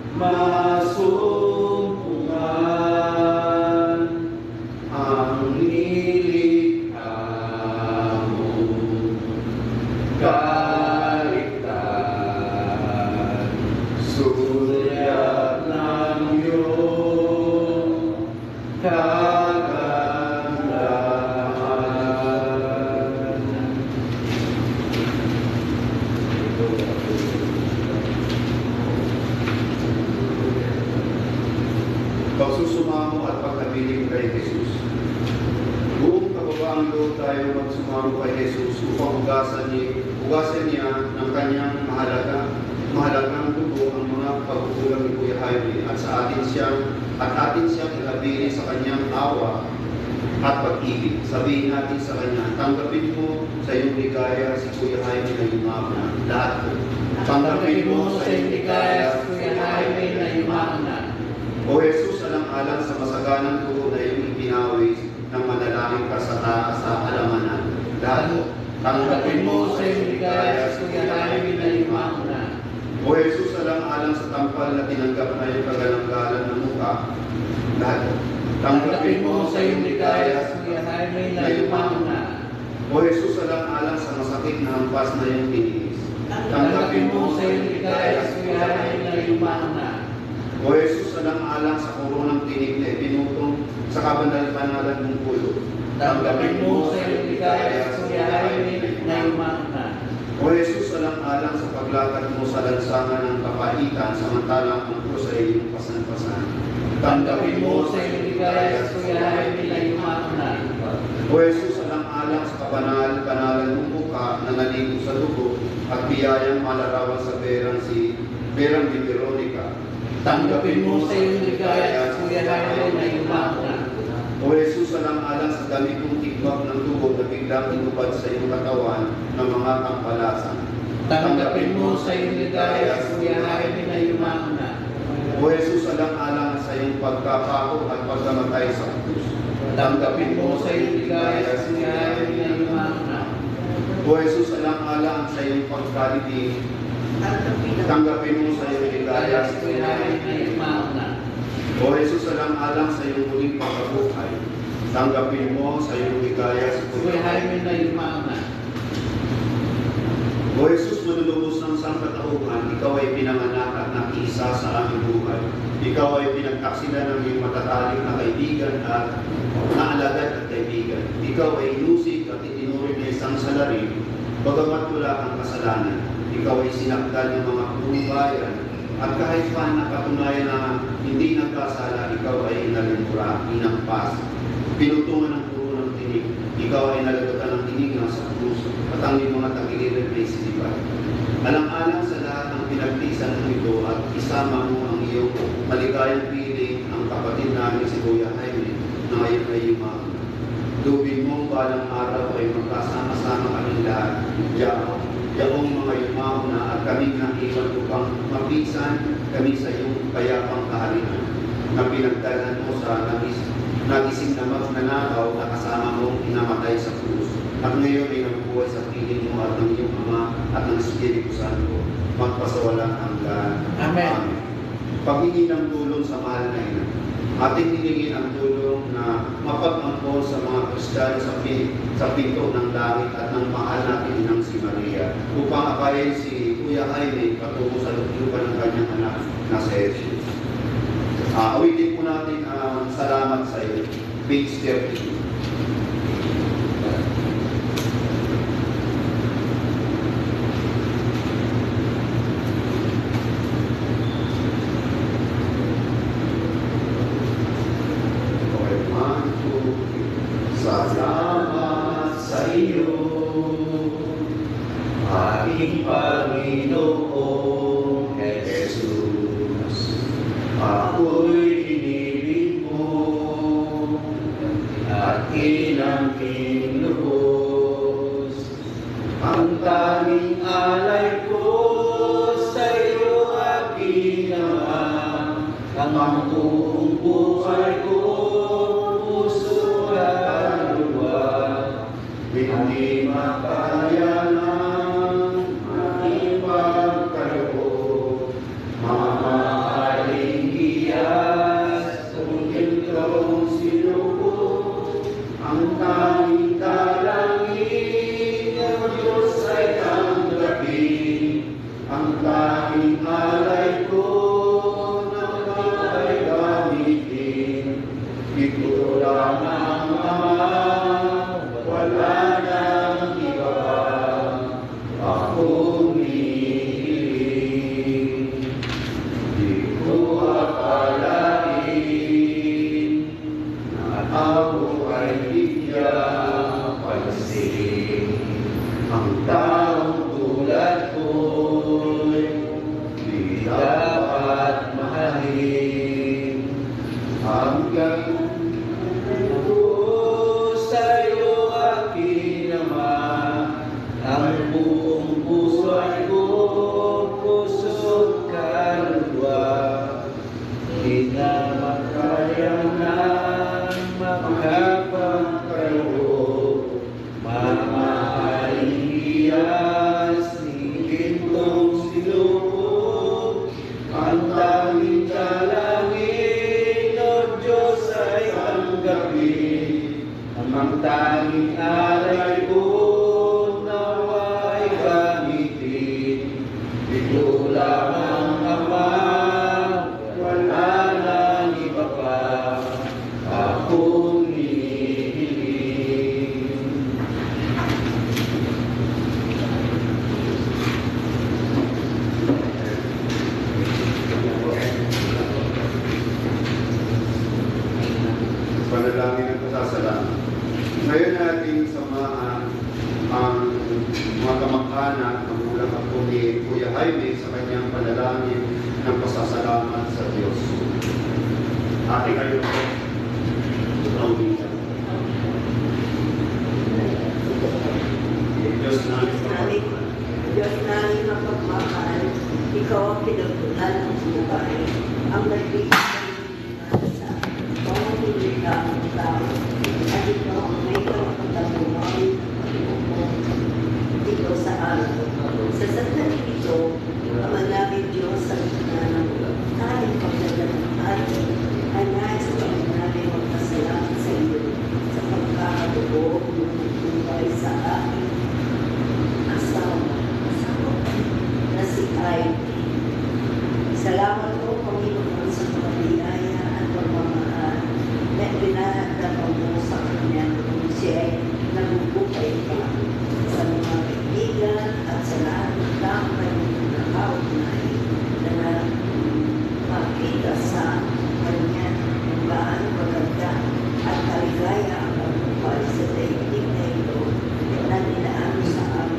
masumpungan ang nilikha mo. Karitaan, sulyap ng iyong kagandahan. Pagsusumamo at pagkabiling kay Jesus. Buong kababaang loob tayo magsumamo kay Jesus upang hugasan niya, hugasan niya ng kanyang mahalaga, mahalagang dugo ang mga pagkukulang ni Kuya Jaime at sa atin siyang at atin siyang ilabili sa kanyang awa at pag-ibig. Sabihin natin sa kanya, tanggapin mo sa iyong ligaya si Kuya Jaime na yumaman na. Lahat po. Tanggapin mo sa iyong ligaya si Kuya Jaime na yumaman na. O Jesus, alang-alang sa masaganang tuho na iyong ipinawis ng manalangin ka sa taas sa halamanan. Lahat, Tanggapin mo sa iyong ligaya si Kuya Jaime na yumaman na. O Jesus, alang-alang sa tampal na tinanggap na iyong kagalang-galang ng mukha. Lahat, Tanggapin mo sa iyong ligaya si Kuya Jaime na yumaman na. O Jesus, alang-alang sa masakit na hampas na iyong tiniis. Tanggapin mo sa iyong ligaya si Kuya Jaime na yumaman na. O Jesus, alang-alang sa kurunang tinig na ipinutong sa kabanal-banalan mong pulo. Tanggapin mo sa iyong ligaya si Kuya Jaime na yumaman na. O Jesus, alang-alang sa paglakad mo sa lansangan ng kapaitan samantalang ang krus ay iyong pasan-pasan. Tanggapin mo sa iyong ligaya si Kuya Jaime na yumaman na. O Jesus, alang-alang sa kabanal-banalan mong mukha na naligo sa dugo at biyayang malarawan sa berang si Berang di Veronica. Tanggapin mo sa iyong ligaya, Kuya Haile, na yumauna. O Jesus, alang-alang sa dami kong tigbak ng dugo na biglang inubad sa iyong katawan ng mga kampalasan. Tanggapin mo sa iyong ligaya, Kuya Haile, na yumauna. O Jesus, alang-alang sa iyong pagkapako at pagkamatay sa krus. Tanggapin mo sa iyong ligaya, Kuya Haile, na yumauna. O Jesus, alang-alang sa iyong pagkalibing. Tanggapin mo sa iyong ligaya, Kuya Haile, na yumauna. O Jesus, alang-alang sa iyong muling pagkabuhay. Tanggapin mo sa iyong ligaya sa Kuya Haile, na yumauna. O Jesus, manunubos ng sangkatauhan, ikaw ay pinanganak at nakiisa sa aming buhay. Ikaw ay pinagtaksilan ng iyong matatalik na kaibigan at naalagad at kaibigan. Ikaw ay inusig at itinuring na isang salarin, bagamat wala kang kasalanan. Ikaw ay sinakdal ng mga punong bayan, at kahit pa nakatunayan na hindi nagkasala, ikaw ay inalimura, inampas, pinutungan ng puro ng tinig. Ikaw ay nalagatan ng tinig ng sa puso, at ang iyong mga tagiliran ay sinipan. Alang-alang sa lahat ng pinagtiisan ng ito at isama mo ang iyong maligayang piling, ang kapatid namin si Kuya Haile na ngayon ay yumaon. Lubin mo balang araw ay magkasama-sama kami lahat, diyan, yaong mga yumaon na at kaming nakiwan upang mapisan kami sa iyong payapang kaharian na pinagdalan mo sa nagis, nagising na magnanakaw na kasama mong inamatay sa krus. At ngayon ay nabubuhay sa piling mo at ng iyong Ama at ng Espiritu Santo, magpasawalang hanggan. Amen. Paghingi ng tulong sa mahal na ina. Ating hiningin ang tulong na mapag-ampon sa mga Kristiyano sa, pin, sa pinto ng langit at ng mahal natin inang si Maria upang akayin si Kuya Haile patungo sa luklupan ng kanyang anak na si Jesus. Uh, awitin po natin ang uh, salamat sa iyo. Page thirty. Salamat sa iyo, aking Panginoong Jesus. Ako'y inibig mo at inangking lubos. Ang tanging alay ko sa iyo, aking Ama, ang buong buhay ko. Hindi makaya ng aking pagkaroon, mamahaling iyas, kung gintong sinuko, ang tanging dalangin ng Diyos ay tanggapin, ang tanging alay ko na ay gamitin, ito lang ang Ama. Wala nang iba pa akong hihiling. Di ko akalain na ako ay bigyan pansin. Ang taong tulad ko'y di dapat mahalin. Hanggang ang buong puso ay buong puso kaluluwa, di na makaya na makapagkaroon, mamahaling iyas, higit kong sinuko, ang tanging dalangin o Diyos ay tanggapin, ang tanging alay ko. kamag-anak, magulang ako ni Kuya Jaime sa kanyang panalangin ng pasasalamat sa Diyos. Ate kayo po. Ang minsan. Diyos namin namin, Diyos namin mapagmahal, ikaw ang pinagpunan ng buhay, ang nagbibigay ng sa bawat nilikha ng tao, at ikaw ang may kapagtabuhay ng Panginoon dito sa araw. Sa sandali ito, Ama namin Diyos sa gitna ng tayong pagdadalaman, ay nais kami namin magpasalamat sa iyo sa pagkakatubo ng buhay sa akin. Asawa, asawa na si Ay. Salamat po, Panginoon, sa mga biyaya at pagmamahal na pinahagdapan mo sa kanya kung siya ay nabubuhay pa sa mga kaibigan at sa lahat ng tao na nakaugnay na makita sa kanya kung gaano maganda at kaligaya ang pagbuhay sa daigdig na ito na nilaan sa amin.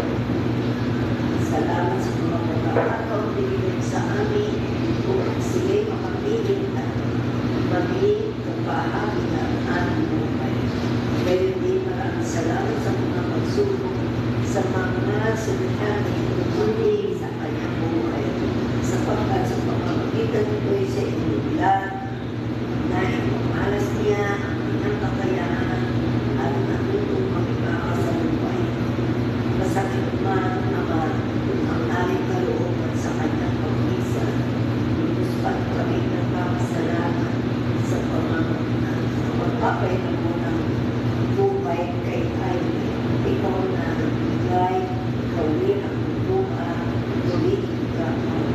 Salamat sa mga pagkakataon binigay sa amin kung sila'y makapiling at maging kabahagi ng aming buhay. Ngayon din maraming salamat sa mga pagsubok sa mga salitang itutuloy sa kanyang buhay sapagkat sa pamamagitan nito'y sa inyong lahat na ipumalas niya ang kanyang kakayahan at natutong makikakasalubuhay. Masakit man naman ang aming kalooban sa kanyang pag-isa. Iluspat kami ng papasalamat sa pamamagitan sa pagpapailan mo ng buhay kay Jaime. Ikaw na nagbigay, gawin ang buhay, gawin ka ang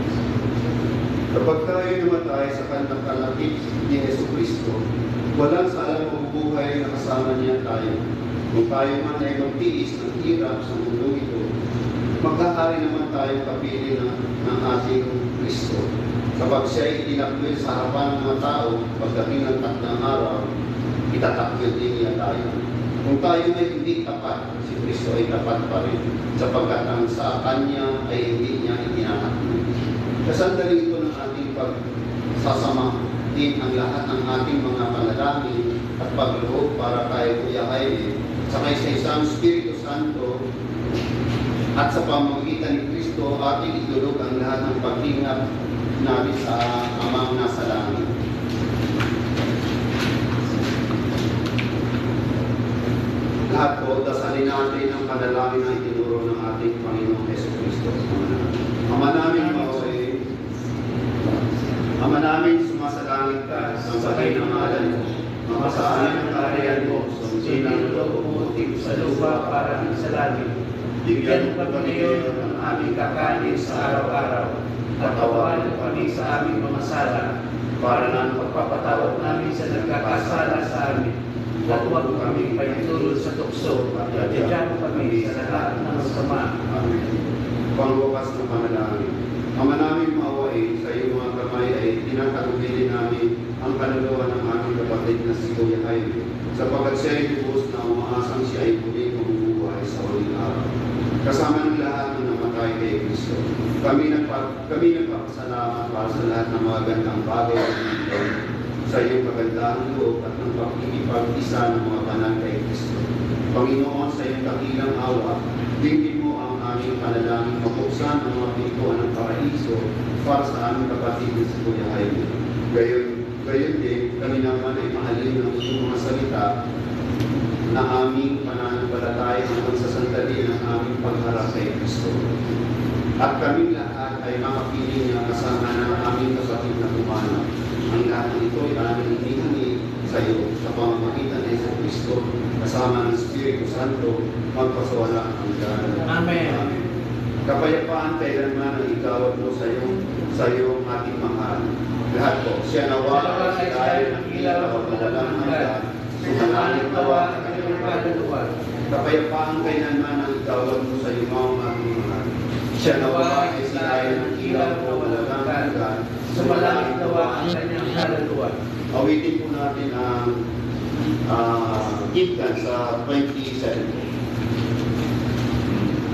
Kapag tayo namatay sa kanyang kalakip ni Yesu Cristo, walang salang mabubuhay na kasama niya tayo. Kung tayo man ay magtiis ng hirap sa mundo ito, magkakari naman tayong kapili ng, ng ating Kristo. Kapag siya ay itinakwil sa harapan ng mga tao, pagdating ng takdang araw, itatakwil din niya tayo. Kung tayo ay hindi tapat, si Kristo ay tapat pa rin, sapagkat ang sa Kanya ay hindi niya itinatakwil. Kasandali ito ng ating pagsasama din ang lahat ng ating mga panalangin at pagloob para kay Kuya Jaime, sakay sa isang Espiritu Santo at sa pamamagitan ni Kristo ating itulog ang lahat ng paghinap namin sa Amang nasa langit. Lahat po, dasalin natin ang panalangin na itinuro ng ating Panginoong Yesu Cristo. Ama namin, Maway, Ama namin, sumasalangit ka, sambahin ang ngalan mo, mapasaan ang kaharian mo, sundin ang loob mo, sa lupa para sa langit. Bigyan mo kami ngayon ng aming kakanin sa araw-araw, at tawanan kami sa aming mga sala, para ng pagpapatawad namin sa nagkakasala sa amin. At huwag kami paitulog sa tukso, at iyan kami sa lahat ng masama. Amen. Pangwakas ng panalangin. Ama namin maawain, sa iyong mga kamay ay tinatagubili namin ang kaluluwa ng aming kapatid na si Kuya Jaime, sapagkat siya ay lubos na umaasang siya ay muli mabubuhay sa huling araw. Kasama ng lahat ng namatay kay Kristo. Kami nagpa, kami nagpapasalamat para sa lahat ng mga gandang bagay na sa iyong kagandahang loob at ng pakikipag-isa ng mga banal kay Kristo. Panginoon, sa iyong dakilang awa, dinggin mo ang aming panalangin, mabuksan ang mga pintuan ng paraiso para sa aming kapatid na si Kuya Jaime. Gayon, gayon din, kami naman ay mahalin ng iyong mga salita na aming pananampalataya hanggang sa sandali ng aming pagharap kay Kristo. At kami lahat ay makapiling niya kasama ng aming kapatid na kumana. Ang lahat ng ito ay aming hinihingi sa iyo sa pamamagitan ng Yesu Cristo kasama ng Espiritu Santo magpasawala ang hanggan. Amen. Amen. Kapayapaan kailanman ang igawad mo sa iyo sa iyong ating mahal. Lahat po, siya nawa ay tayo ng ilaw at walang hanggan. Sumangaling nawa ang kanyang kaluluwa. Kapayapaan kailanman ang igawad mo sa iyong ating mahal. Siya nawa ay tayo ng ilaw at walang hanggan. Sumalangit nawa ang kanyang kaluluwa. Awitin po natin ang uh, himkan sa twenty-seven.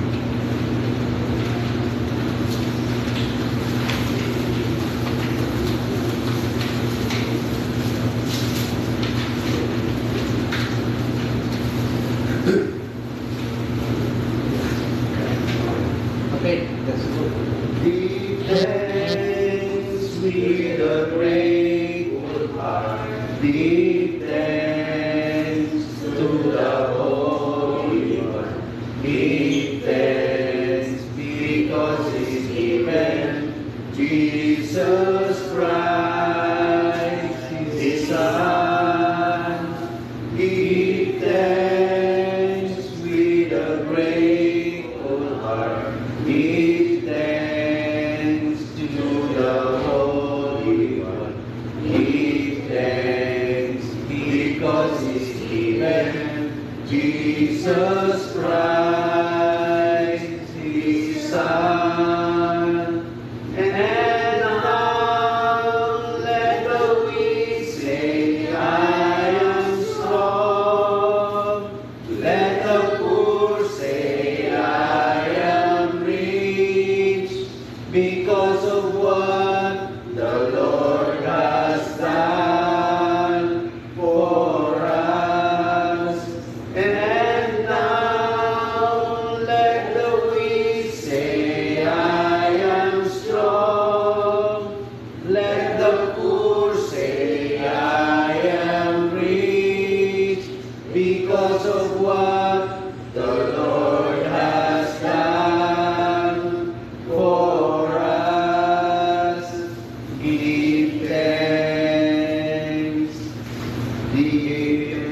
That's good. Give thanks with a grateful heart. Give thanks to the Holy One. Give thanks because He's given Jesus Christ, His Son. Give thanks with a grateful heart. Give thanks to the Holy One. Give thanks because He's given Jesus Christ, His Son. And now let the weak say, I am strong. Let the poor say, I am rich, because of what the Lord has done for us. And now let the weak say, I am strong. Let the poor say, I am rich, because of what the Lord has done for us. Give thanks. Give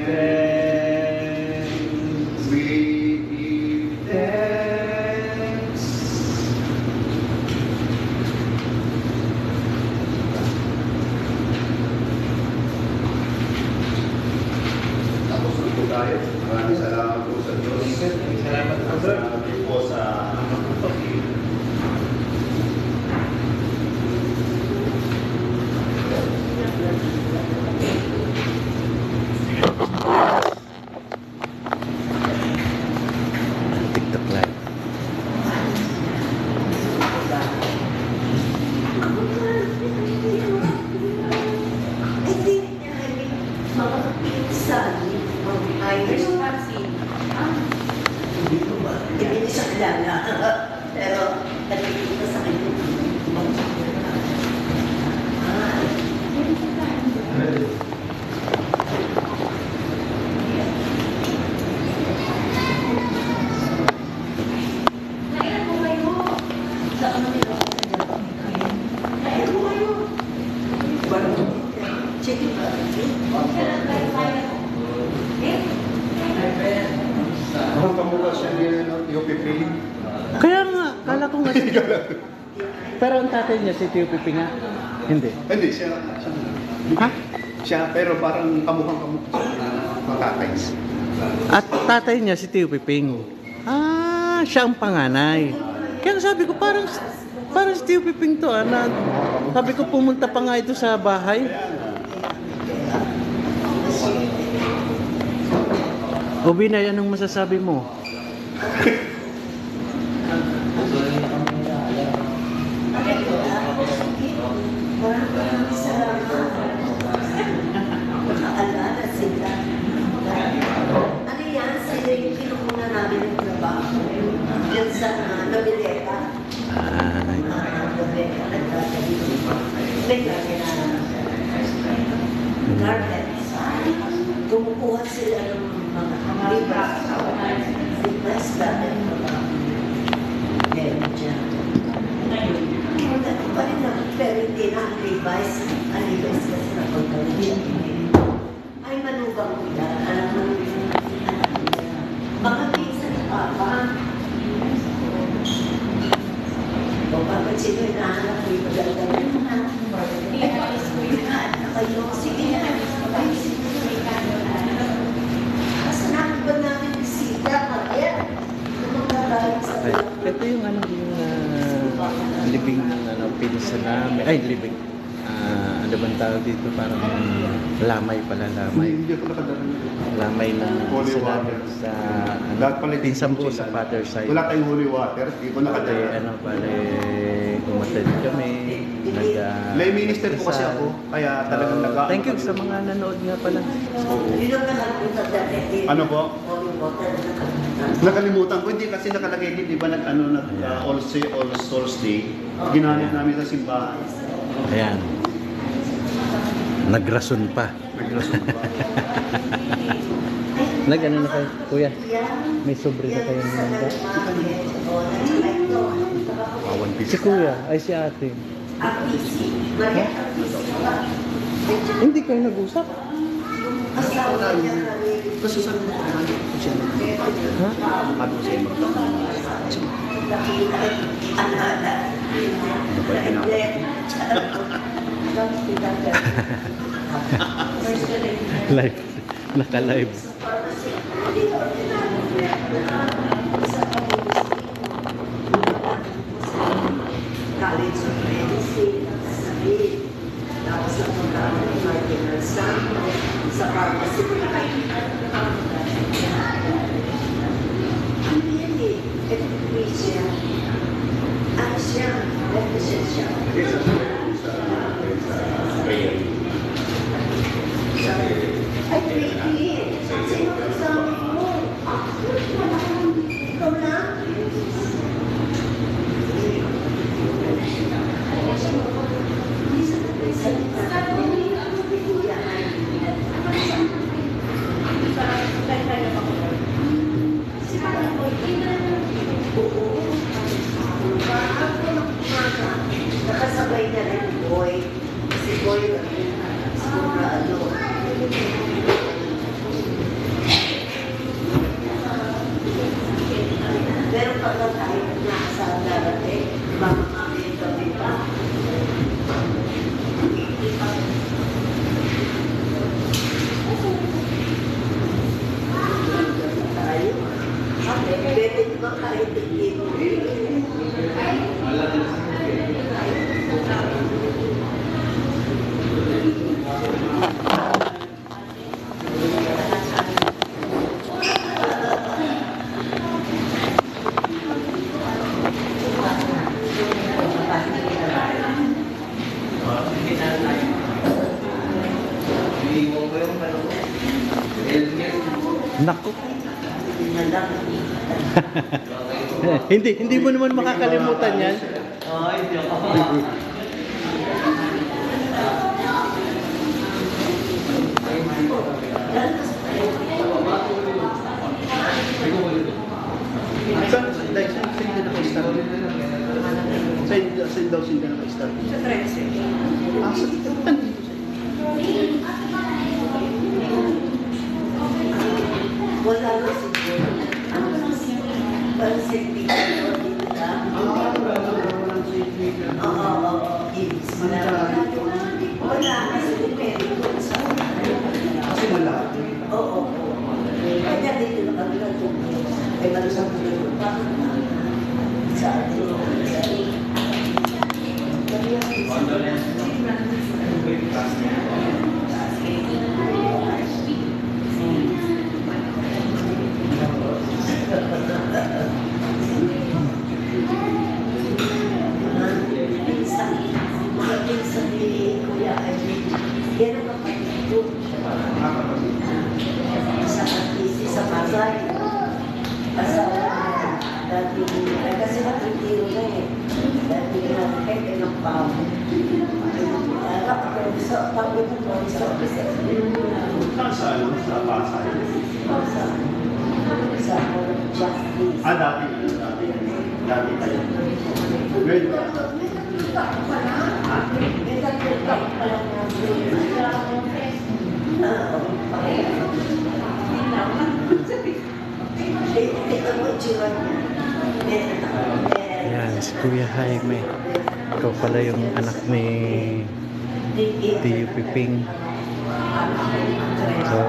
thanks. We give thanks. Tapos na po tayo. Maraming salamat po sa Diyos. Salamat po, sir. Salamat din po sa TikTok live. Ay, di niya kami mga pinsan, mga There's ayos. no vaccine. Ah, Hindi ko ba? Hindi niya siya kilala. Pero, nakikita sa kanya. Ah, nailan po kayo? sa ano nila ako kanya. Ay, ano kayo? Ba't? Check it out. Kailan kayo kaya? Eh? Ang kamukha siya ni U P P. Kaya nga, kala ko nga si Pero ang tatay niya si Tio Pipi nga. Hindi. Hindi, siya. siya. Ha? Siya, pero parang kamukhang kamukha siya ng tatay. At tatay niya si Tio Piping. Ah, siya ang panganay. Kaya sabi ko parang parang si Tio Piping to, ah, na, sabi ko pumunta pa nga ito sa bahay. O Binay, anong masasabi mo? Maraming maraming salamat. Nakaalala sila. Ano yan? Sila yung kinukuna namin ng trabaho. Yan sa uh, Nobileta. Ah, Uh, Nobileta. Nagkakali. Nagkakali na gardens. Kumukuha sila ng mga libras. Libras natin mga meron dyan. Dati pa rin naman, pero hindi na ang Levi's. Ang Levi's kasi napunta na siya. Ay, manugang ko yan. Alam mo, alam mo yan. Mga pinsan ni Papa. O, Papa, sino yung nahanap ko yung magagaling mo na? Ay, na kayo. Sige na. Ay, sige na. Kasi namin ba namin bisita? Kaya, kung magagaling sa ay, ito yung ano yung ah, libing ng ano, pinsa namin. Ay, libing. Ah, ano bang tawag dito? Parang lamay pala, lamay. Hindi ako nakadala nito. Lamay ng Holy sa water. namin sa ano, Lahat pala yung pinsan ko pinsan. sa father side. Wala tayong holy water, hindi ko Pati nakadala. ano pala, umatid kami. Nag, ah, Lay minister po kasi kasal. ako, kaya talagang So, nag- thank you sa mga nanood nga pala. Oo. Yun ang nakapunta dati. Ano po? Holy water na nakapunta. Nakalimutan ko, hindi kasi nakalagay din, di ba, nag, ano, nag, uh, All, Say, All Souls Day, ginamit namin sa simbahan. Ayan. Nagrason pa. Naglason pa. Nag ano na kayo, kuya? May sobre na kayo ng mangga? Awan Si kuya, ay si ate. Maria Hindi kayo nag-usap? asawa niya kami. Kasi sabi ko, kailangan ko siya na. Ha? Sabi ko sa'yo, magkakaroon. Anada. Ano ba yung Live. Naka-live. College of Medicine, sabi, tapos napunta ako ng Cardinal Santos, sa pharmacy. Ano yan eh? Ito siya. Ano siya? Represent siya. Ay, pretty. Sino kasama mo? Ikaw na? Nakasabay na rin boy. Si boy, siguro ano. Pero pag tayo nasa darating, mga kami kami pa. Tayo. Pwede ba kahit hindi mo? Naku. hindi, hindi mo naman makakalimutan yan. Saan, like, saan, saan ka naka-start? Saan, saan daw saan ka naka-start? Sa trece. Ah, sa dito. Nandito siya. Wala na si boy. Parang si Peter, dito na. Ah, wala na, wala na si Twitter. Oo, oo, oo. Ibig sabihin. Wala kasi depende kung saan. Kasi malaki. Oo, oo. Kaya dito na kami natungkol. Ay malusang tulog pa. Sa atin. Sa atin. Minsan, mga pinsan ni Kuya Aileen, yan ang kapatid ko. Sa Katisi, sa Pasay. Asawa niya. Dati, ay kasi matitiro na eh. Dati na, kahit ilang pao. Kaya ako, sa pagod ko, sa office. Saan sa ano? Sa Pasay. Sa, sa justice. Ah, dati. Dati. Dati tayo. Ngayon ba? Ha? May tatlong taon pa lang na ito mo itsura niya. Ayan, si Kuya Jaime. Ikaw pala yung anak ni Tio Piping. So,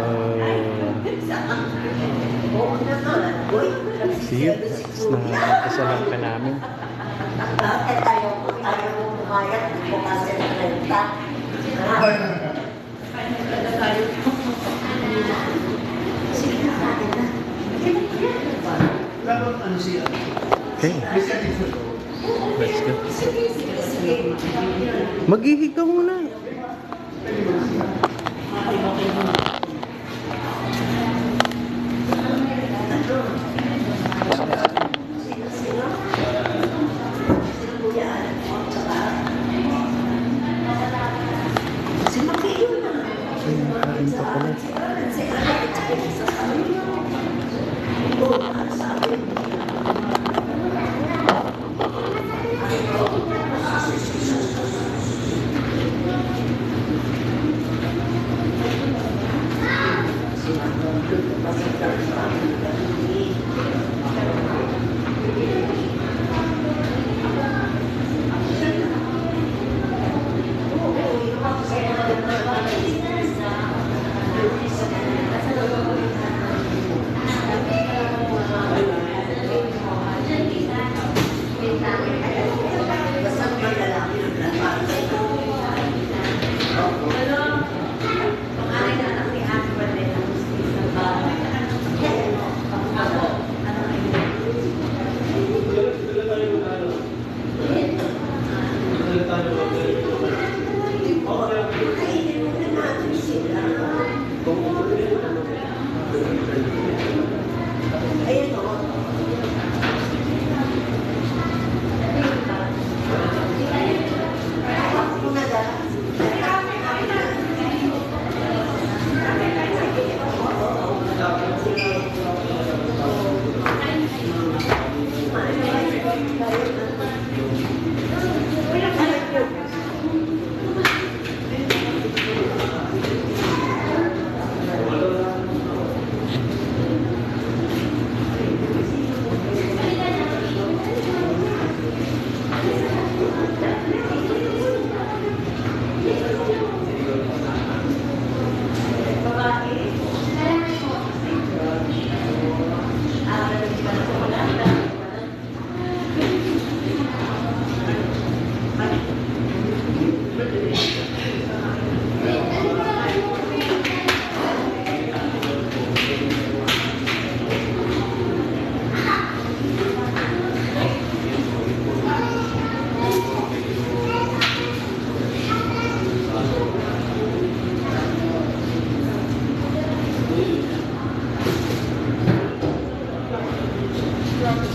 Oo naman. Boy, see you. Nakasalang ka namin. Eh, tayo po, tayo po pumayat. Hindi po kasi ng renta. Tayo po. Sige na, kain na. Dapat ano siya? Okay, Bisa dito. let's go. Sige, sige, sige. Maghihig ka muna.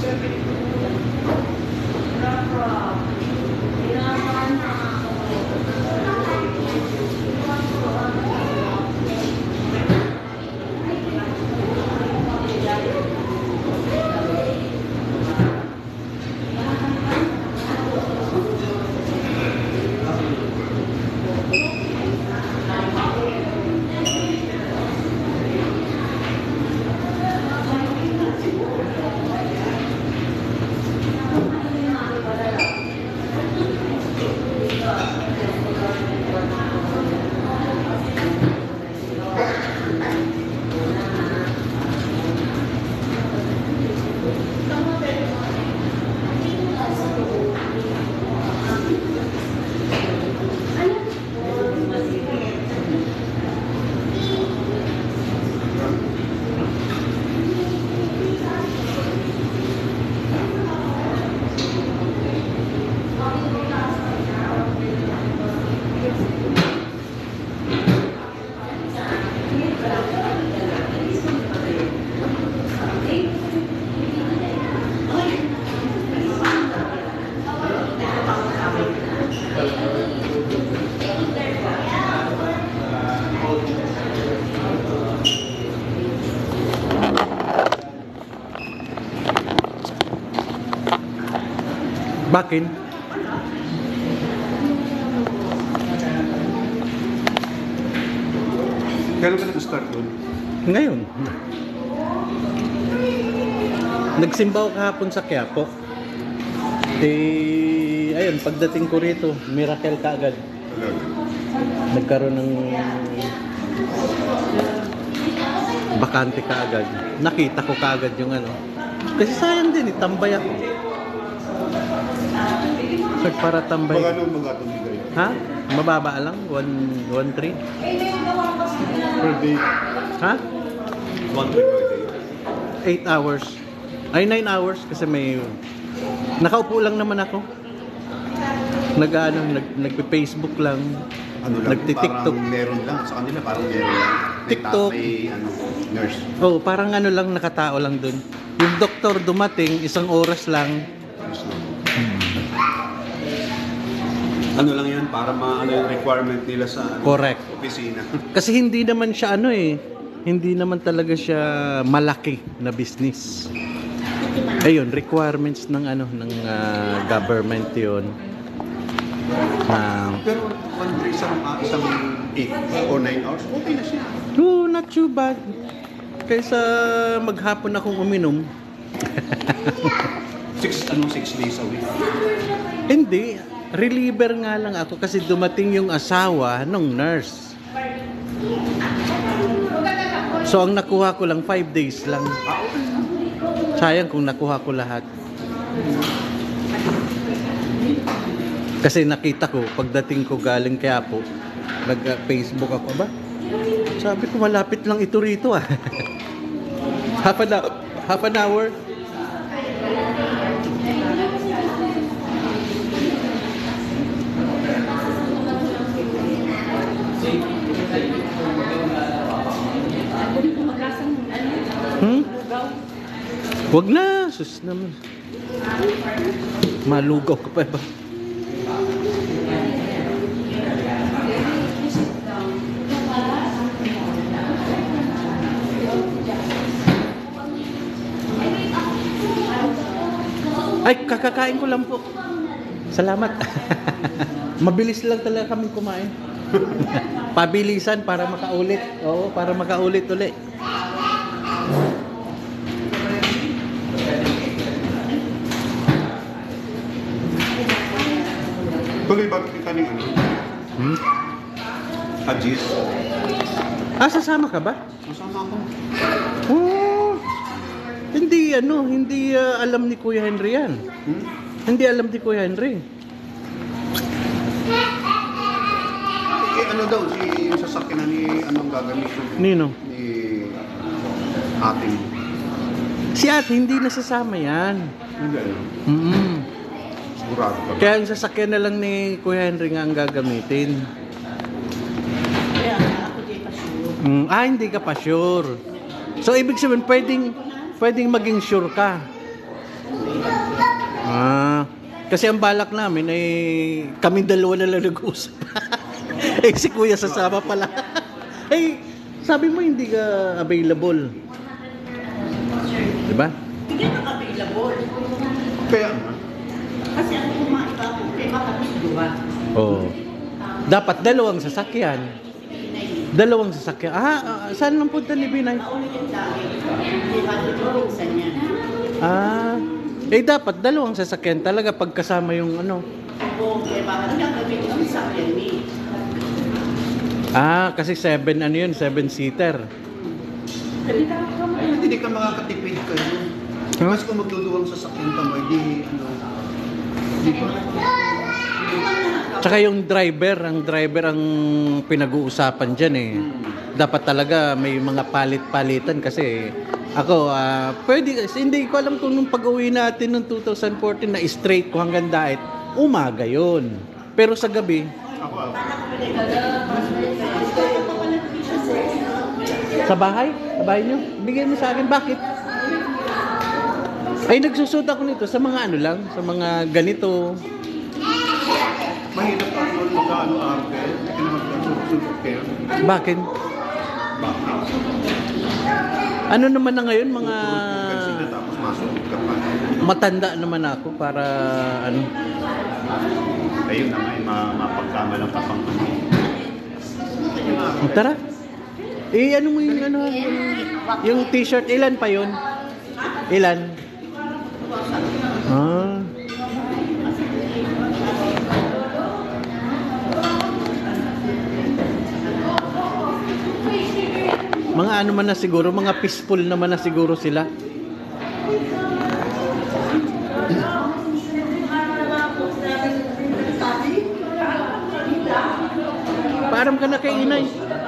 Bakit? Kailan ka nag-start doon? Ngayon. Nagsimba ako kahapon sa Quiapo. Eh, ayun, pagdating ko rito, miracle ka agad. Talaga. Nagkaroon ng bakante ka agad. Nakita ko ka agad yung ano. Kasi sayang din, eh, tambay ako. So, para tambay. Baka nung mga tumigay. Ha? Mababa lang? one three? Per day. Ha? One day per day. eight hours. Ay, nine hours kasi may... Nakaupo lang naman ako. Nag, ano, nag, nagpe-Facebook lang. Ano lang, Nagti-TikTok. parang meron lang. Sa kanila parang meron lang. May TikTok. ta- May ano, nurse. Oh, parang ano lang, nakatao lang dun. Yung doktor dumating, isang oras lang. Nurse lang. Ano lang yan, para ma ano yung requirement nila sa ano, Correct. opisina. Kasi hindi naman siya ano eh, hindi naman talaga siya malaki na business. Ayun, requirements ng ano ng ah, government 'yon. Ah, Pero one day, isang, uh, isang eight or nine hours, okay na siya. no, not too bad. Kaysa maghapon akong uminom. Six, ano, six days a week. Hindi, reliever nga lang ako kasi dumating yung asawa ng nurse. So ang nakuha ko lang five days lang. Sayang kung nakuha ko lahat. Kasi nakita ko, pagdating ko galing Quiapo, nag-Facebook ako ba? Sabi ko, malapit lang ito rito ah. half an hour. Half an hour. Hmm? Wag na, sus naman. Malugaw ka pa ba? Ay, kakakain ko lang po. Salamat. Mabilis lang talaga kami kumain. Pabilisan para makaulit. Oo, para makaulit ulit. Tuloy ba kita ng ano? Hmm? Ajis? Ah, sasama ka ba? Masama ako. Oh, hindi ano, hindi ah, alam ni Kuya Henry yan. Hmm? Hindi alam ni Kuya Henry. Eh, ano daw, si yung sasakyan na ni anong gagamitin? Nino? Ni ating. Si ate, hindi nasasama yan. Hindi ano. Mm. Sigurado ka. Kaya yung sasakyan na lang ni Kuya Henry nga ang gagamitin. Kaya ako di pa sure. Mm, ah, hindi ka pa sure. So, ibig sabihin, pwedeng, pwedeng maging sure ka. Kasi ang balak namin ay kami dalawa na lang nag-uusap. Eh si Kuya sasama pala. Eh sabi mo hindi ka available. Diba? Hindi na available. Kaya nga. Kasi ang kumain pa ako, kaya baka diba? Oo. Dapat dalawang sasakyan. Dalawang sasakyan. Ah, ah, saan lang punta ni Binay? Nauna yung dami. Hindi ba ito sa niya? Ah, eh dapat dalawang sasakyan talaga pagkasama yung ano. Oo, kaya baka nagagawin yung sasakyan ni. Ah, kasi seven ano yun, seven seater. Hindi ka makakatipid kayo. Huh? Mas kung magduduwang sasakyan ka mo, hindi, ano, hindi pa. Tsaka yung driver, ang driver ang pinag-uusapan dyan eh. Dapat talaga may mga palit-palitan kasi ako, ah, pwede, hindi ko alam kung nung pag-uwi natin noong two thousand fourteen na straight ko hanggang Daet, umaga yon. Pero sa gabi, Ako, ako. sa bahay, sa bahay nyo, bigyan mo sa akin, bakit? Ay, nagsusot ako nito sa mga ano lang, sa mga ganito. Mahirap ka kung magkano arte, hindi ka naman magsusunod kayo. Bakit? Baka. Ano naman na ngayon, mga Kasi na tapos masunod ka pa. matanda naman ako para ano. Ayun na nga, eh, ma mapagkamalang ka pang ano. Oh, tara. Eh, ano mo yung ano, yung, yung t-shirt, ilan pa yun? Ilan? Ah. Mga ano man na siguro, mga peaceful naman na siguro sila. Paaram ka na kay inay.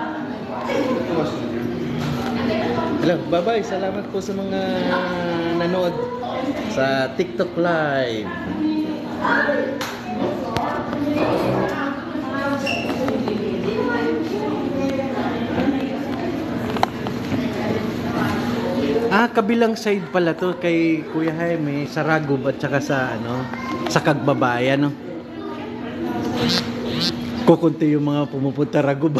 Hello, bye-bye. Salamat po sa mga nanood sa TikTok Live. Ah, kabilang side pala to kay Kuya Jaime sa Ragub at saka sa ano, sa Kagbabayan, no. Kukunti yung mga pumupunta Ragub.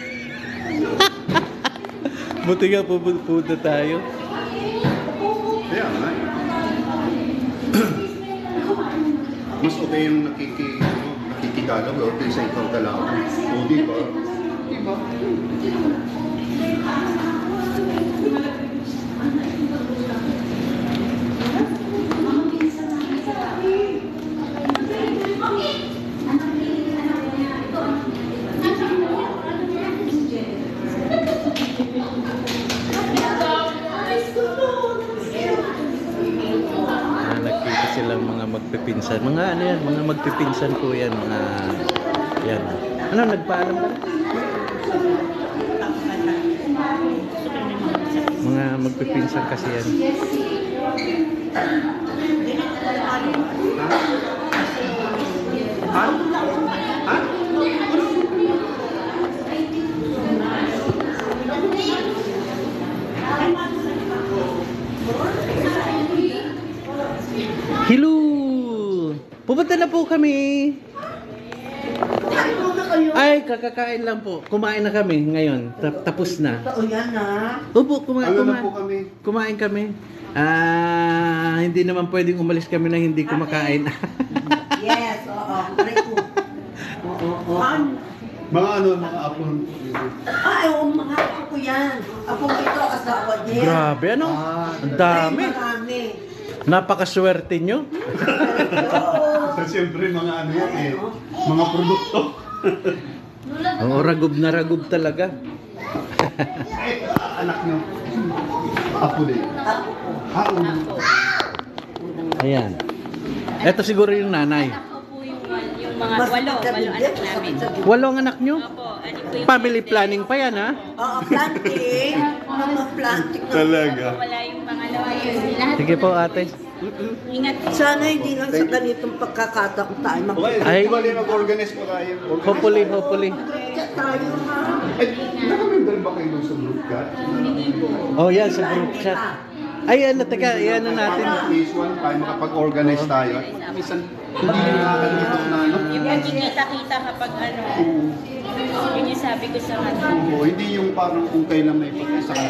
Buti nga pupunta tayo. Kaya nga eh. Mas okay yung nakiki, ano, nakikigalaw o kaysa ikaw galaw. O di ba? Di ba? Ah, nagkita silang mga magpipinsan. Mga ano yan, mga magpipinsan po yan. Mga, yan. Ano, nagpaalam ka na? Mga magpipinsan kasi yan. Ha? Ha? Hello! Pupunta na po kami. Ay, kakakain lang po. Kumain na kami ngayon. Ta- tapos na. O yan na. Opo, kumain, Ano na kumain. po kami? Kumain kami. Ah, hindi naman pwedeng umalis kami na hindi kumakain. Yes, oo. Aray ko. Oo, oo. Mga ano, mga apo. Ay, oo, mga apo ko yan. Apo ko ito, asawa niya. Grabe, ano? Ah, Ang dami. Ay, marami. Napakaswerte nyo. Oo. Siyempre mga ano yan eh. Mga produkto. Oo, ragub na ragub talaga. Ay, anak nyo. Apo din. Apo ko. Ha, ulo. Ayan. Ito siguro yung nanay. Ako po yung, wal- yung mga Mas walo, sa walo bibig, anak sa namin. bibig. Walong anak nyo? Opo, ano po yung Family planning pa yan, ha? Oo, planting. Mga planting. na- Talaga. Wala yung pangalawa yun. Lahat Sige po, ate. Ingat po. Sana hindi lang sa ganitong pagkakataon tayo mag- Okay, Ay. di ba din mag-organize po tayo? Organize Hopefully, tayo. hopefully. tayo ha. Ay, nakamember ba kayo dun sa group ka? Oh, yan, sa group chat. Ay, ano, teka, iyan na natin. Para at least one time makapag-organize tayo. Minsan, hindi na nakakalimutan na ano. Yung pagkikita-kita kapag ano, Oo, yun yung sabi ko sa kanila. oo, hindi yung parang kung kailan may pagkisa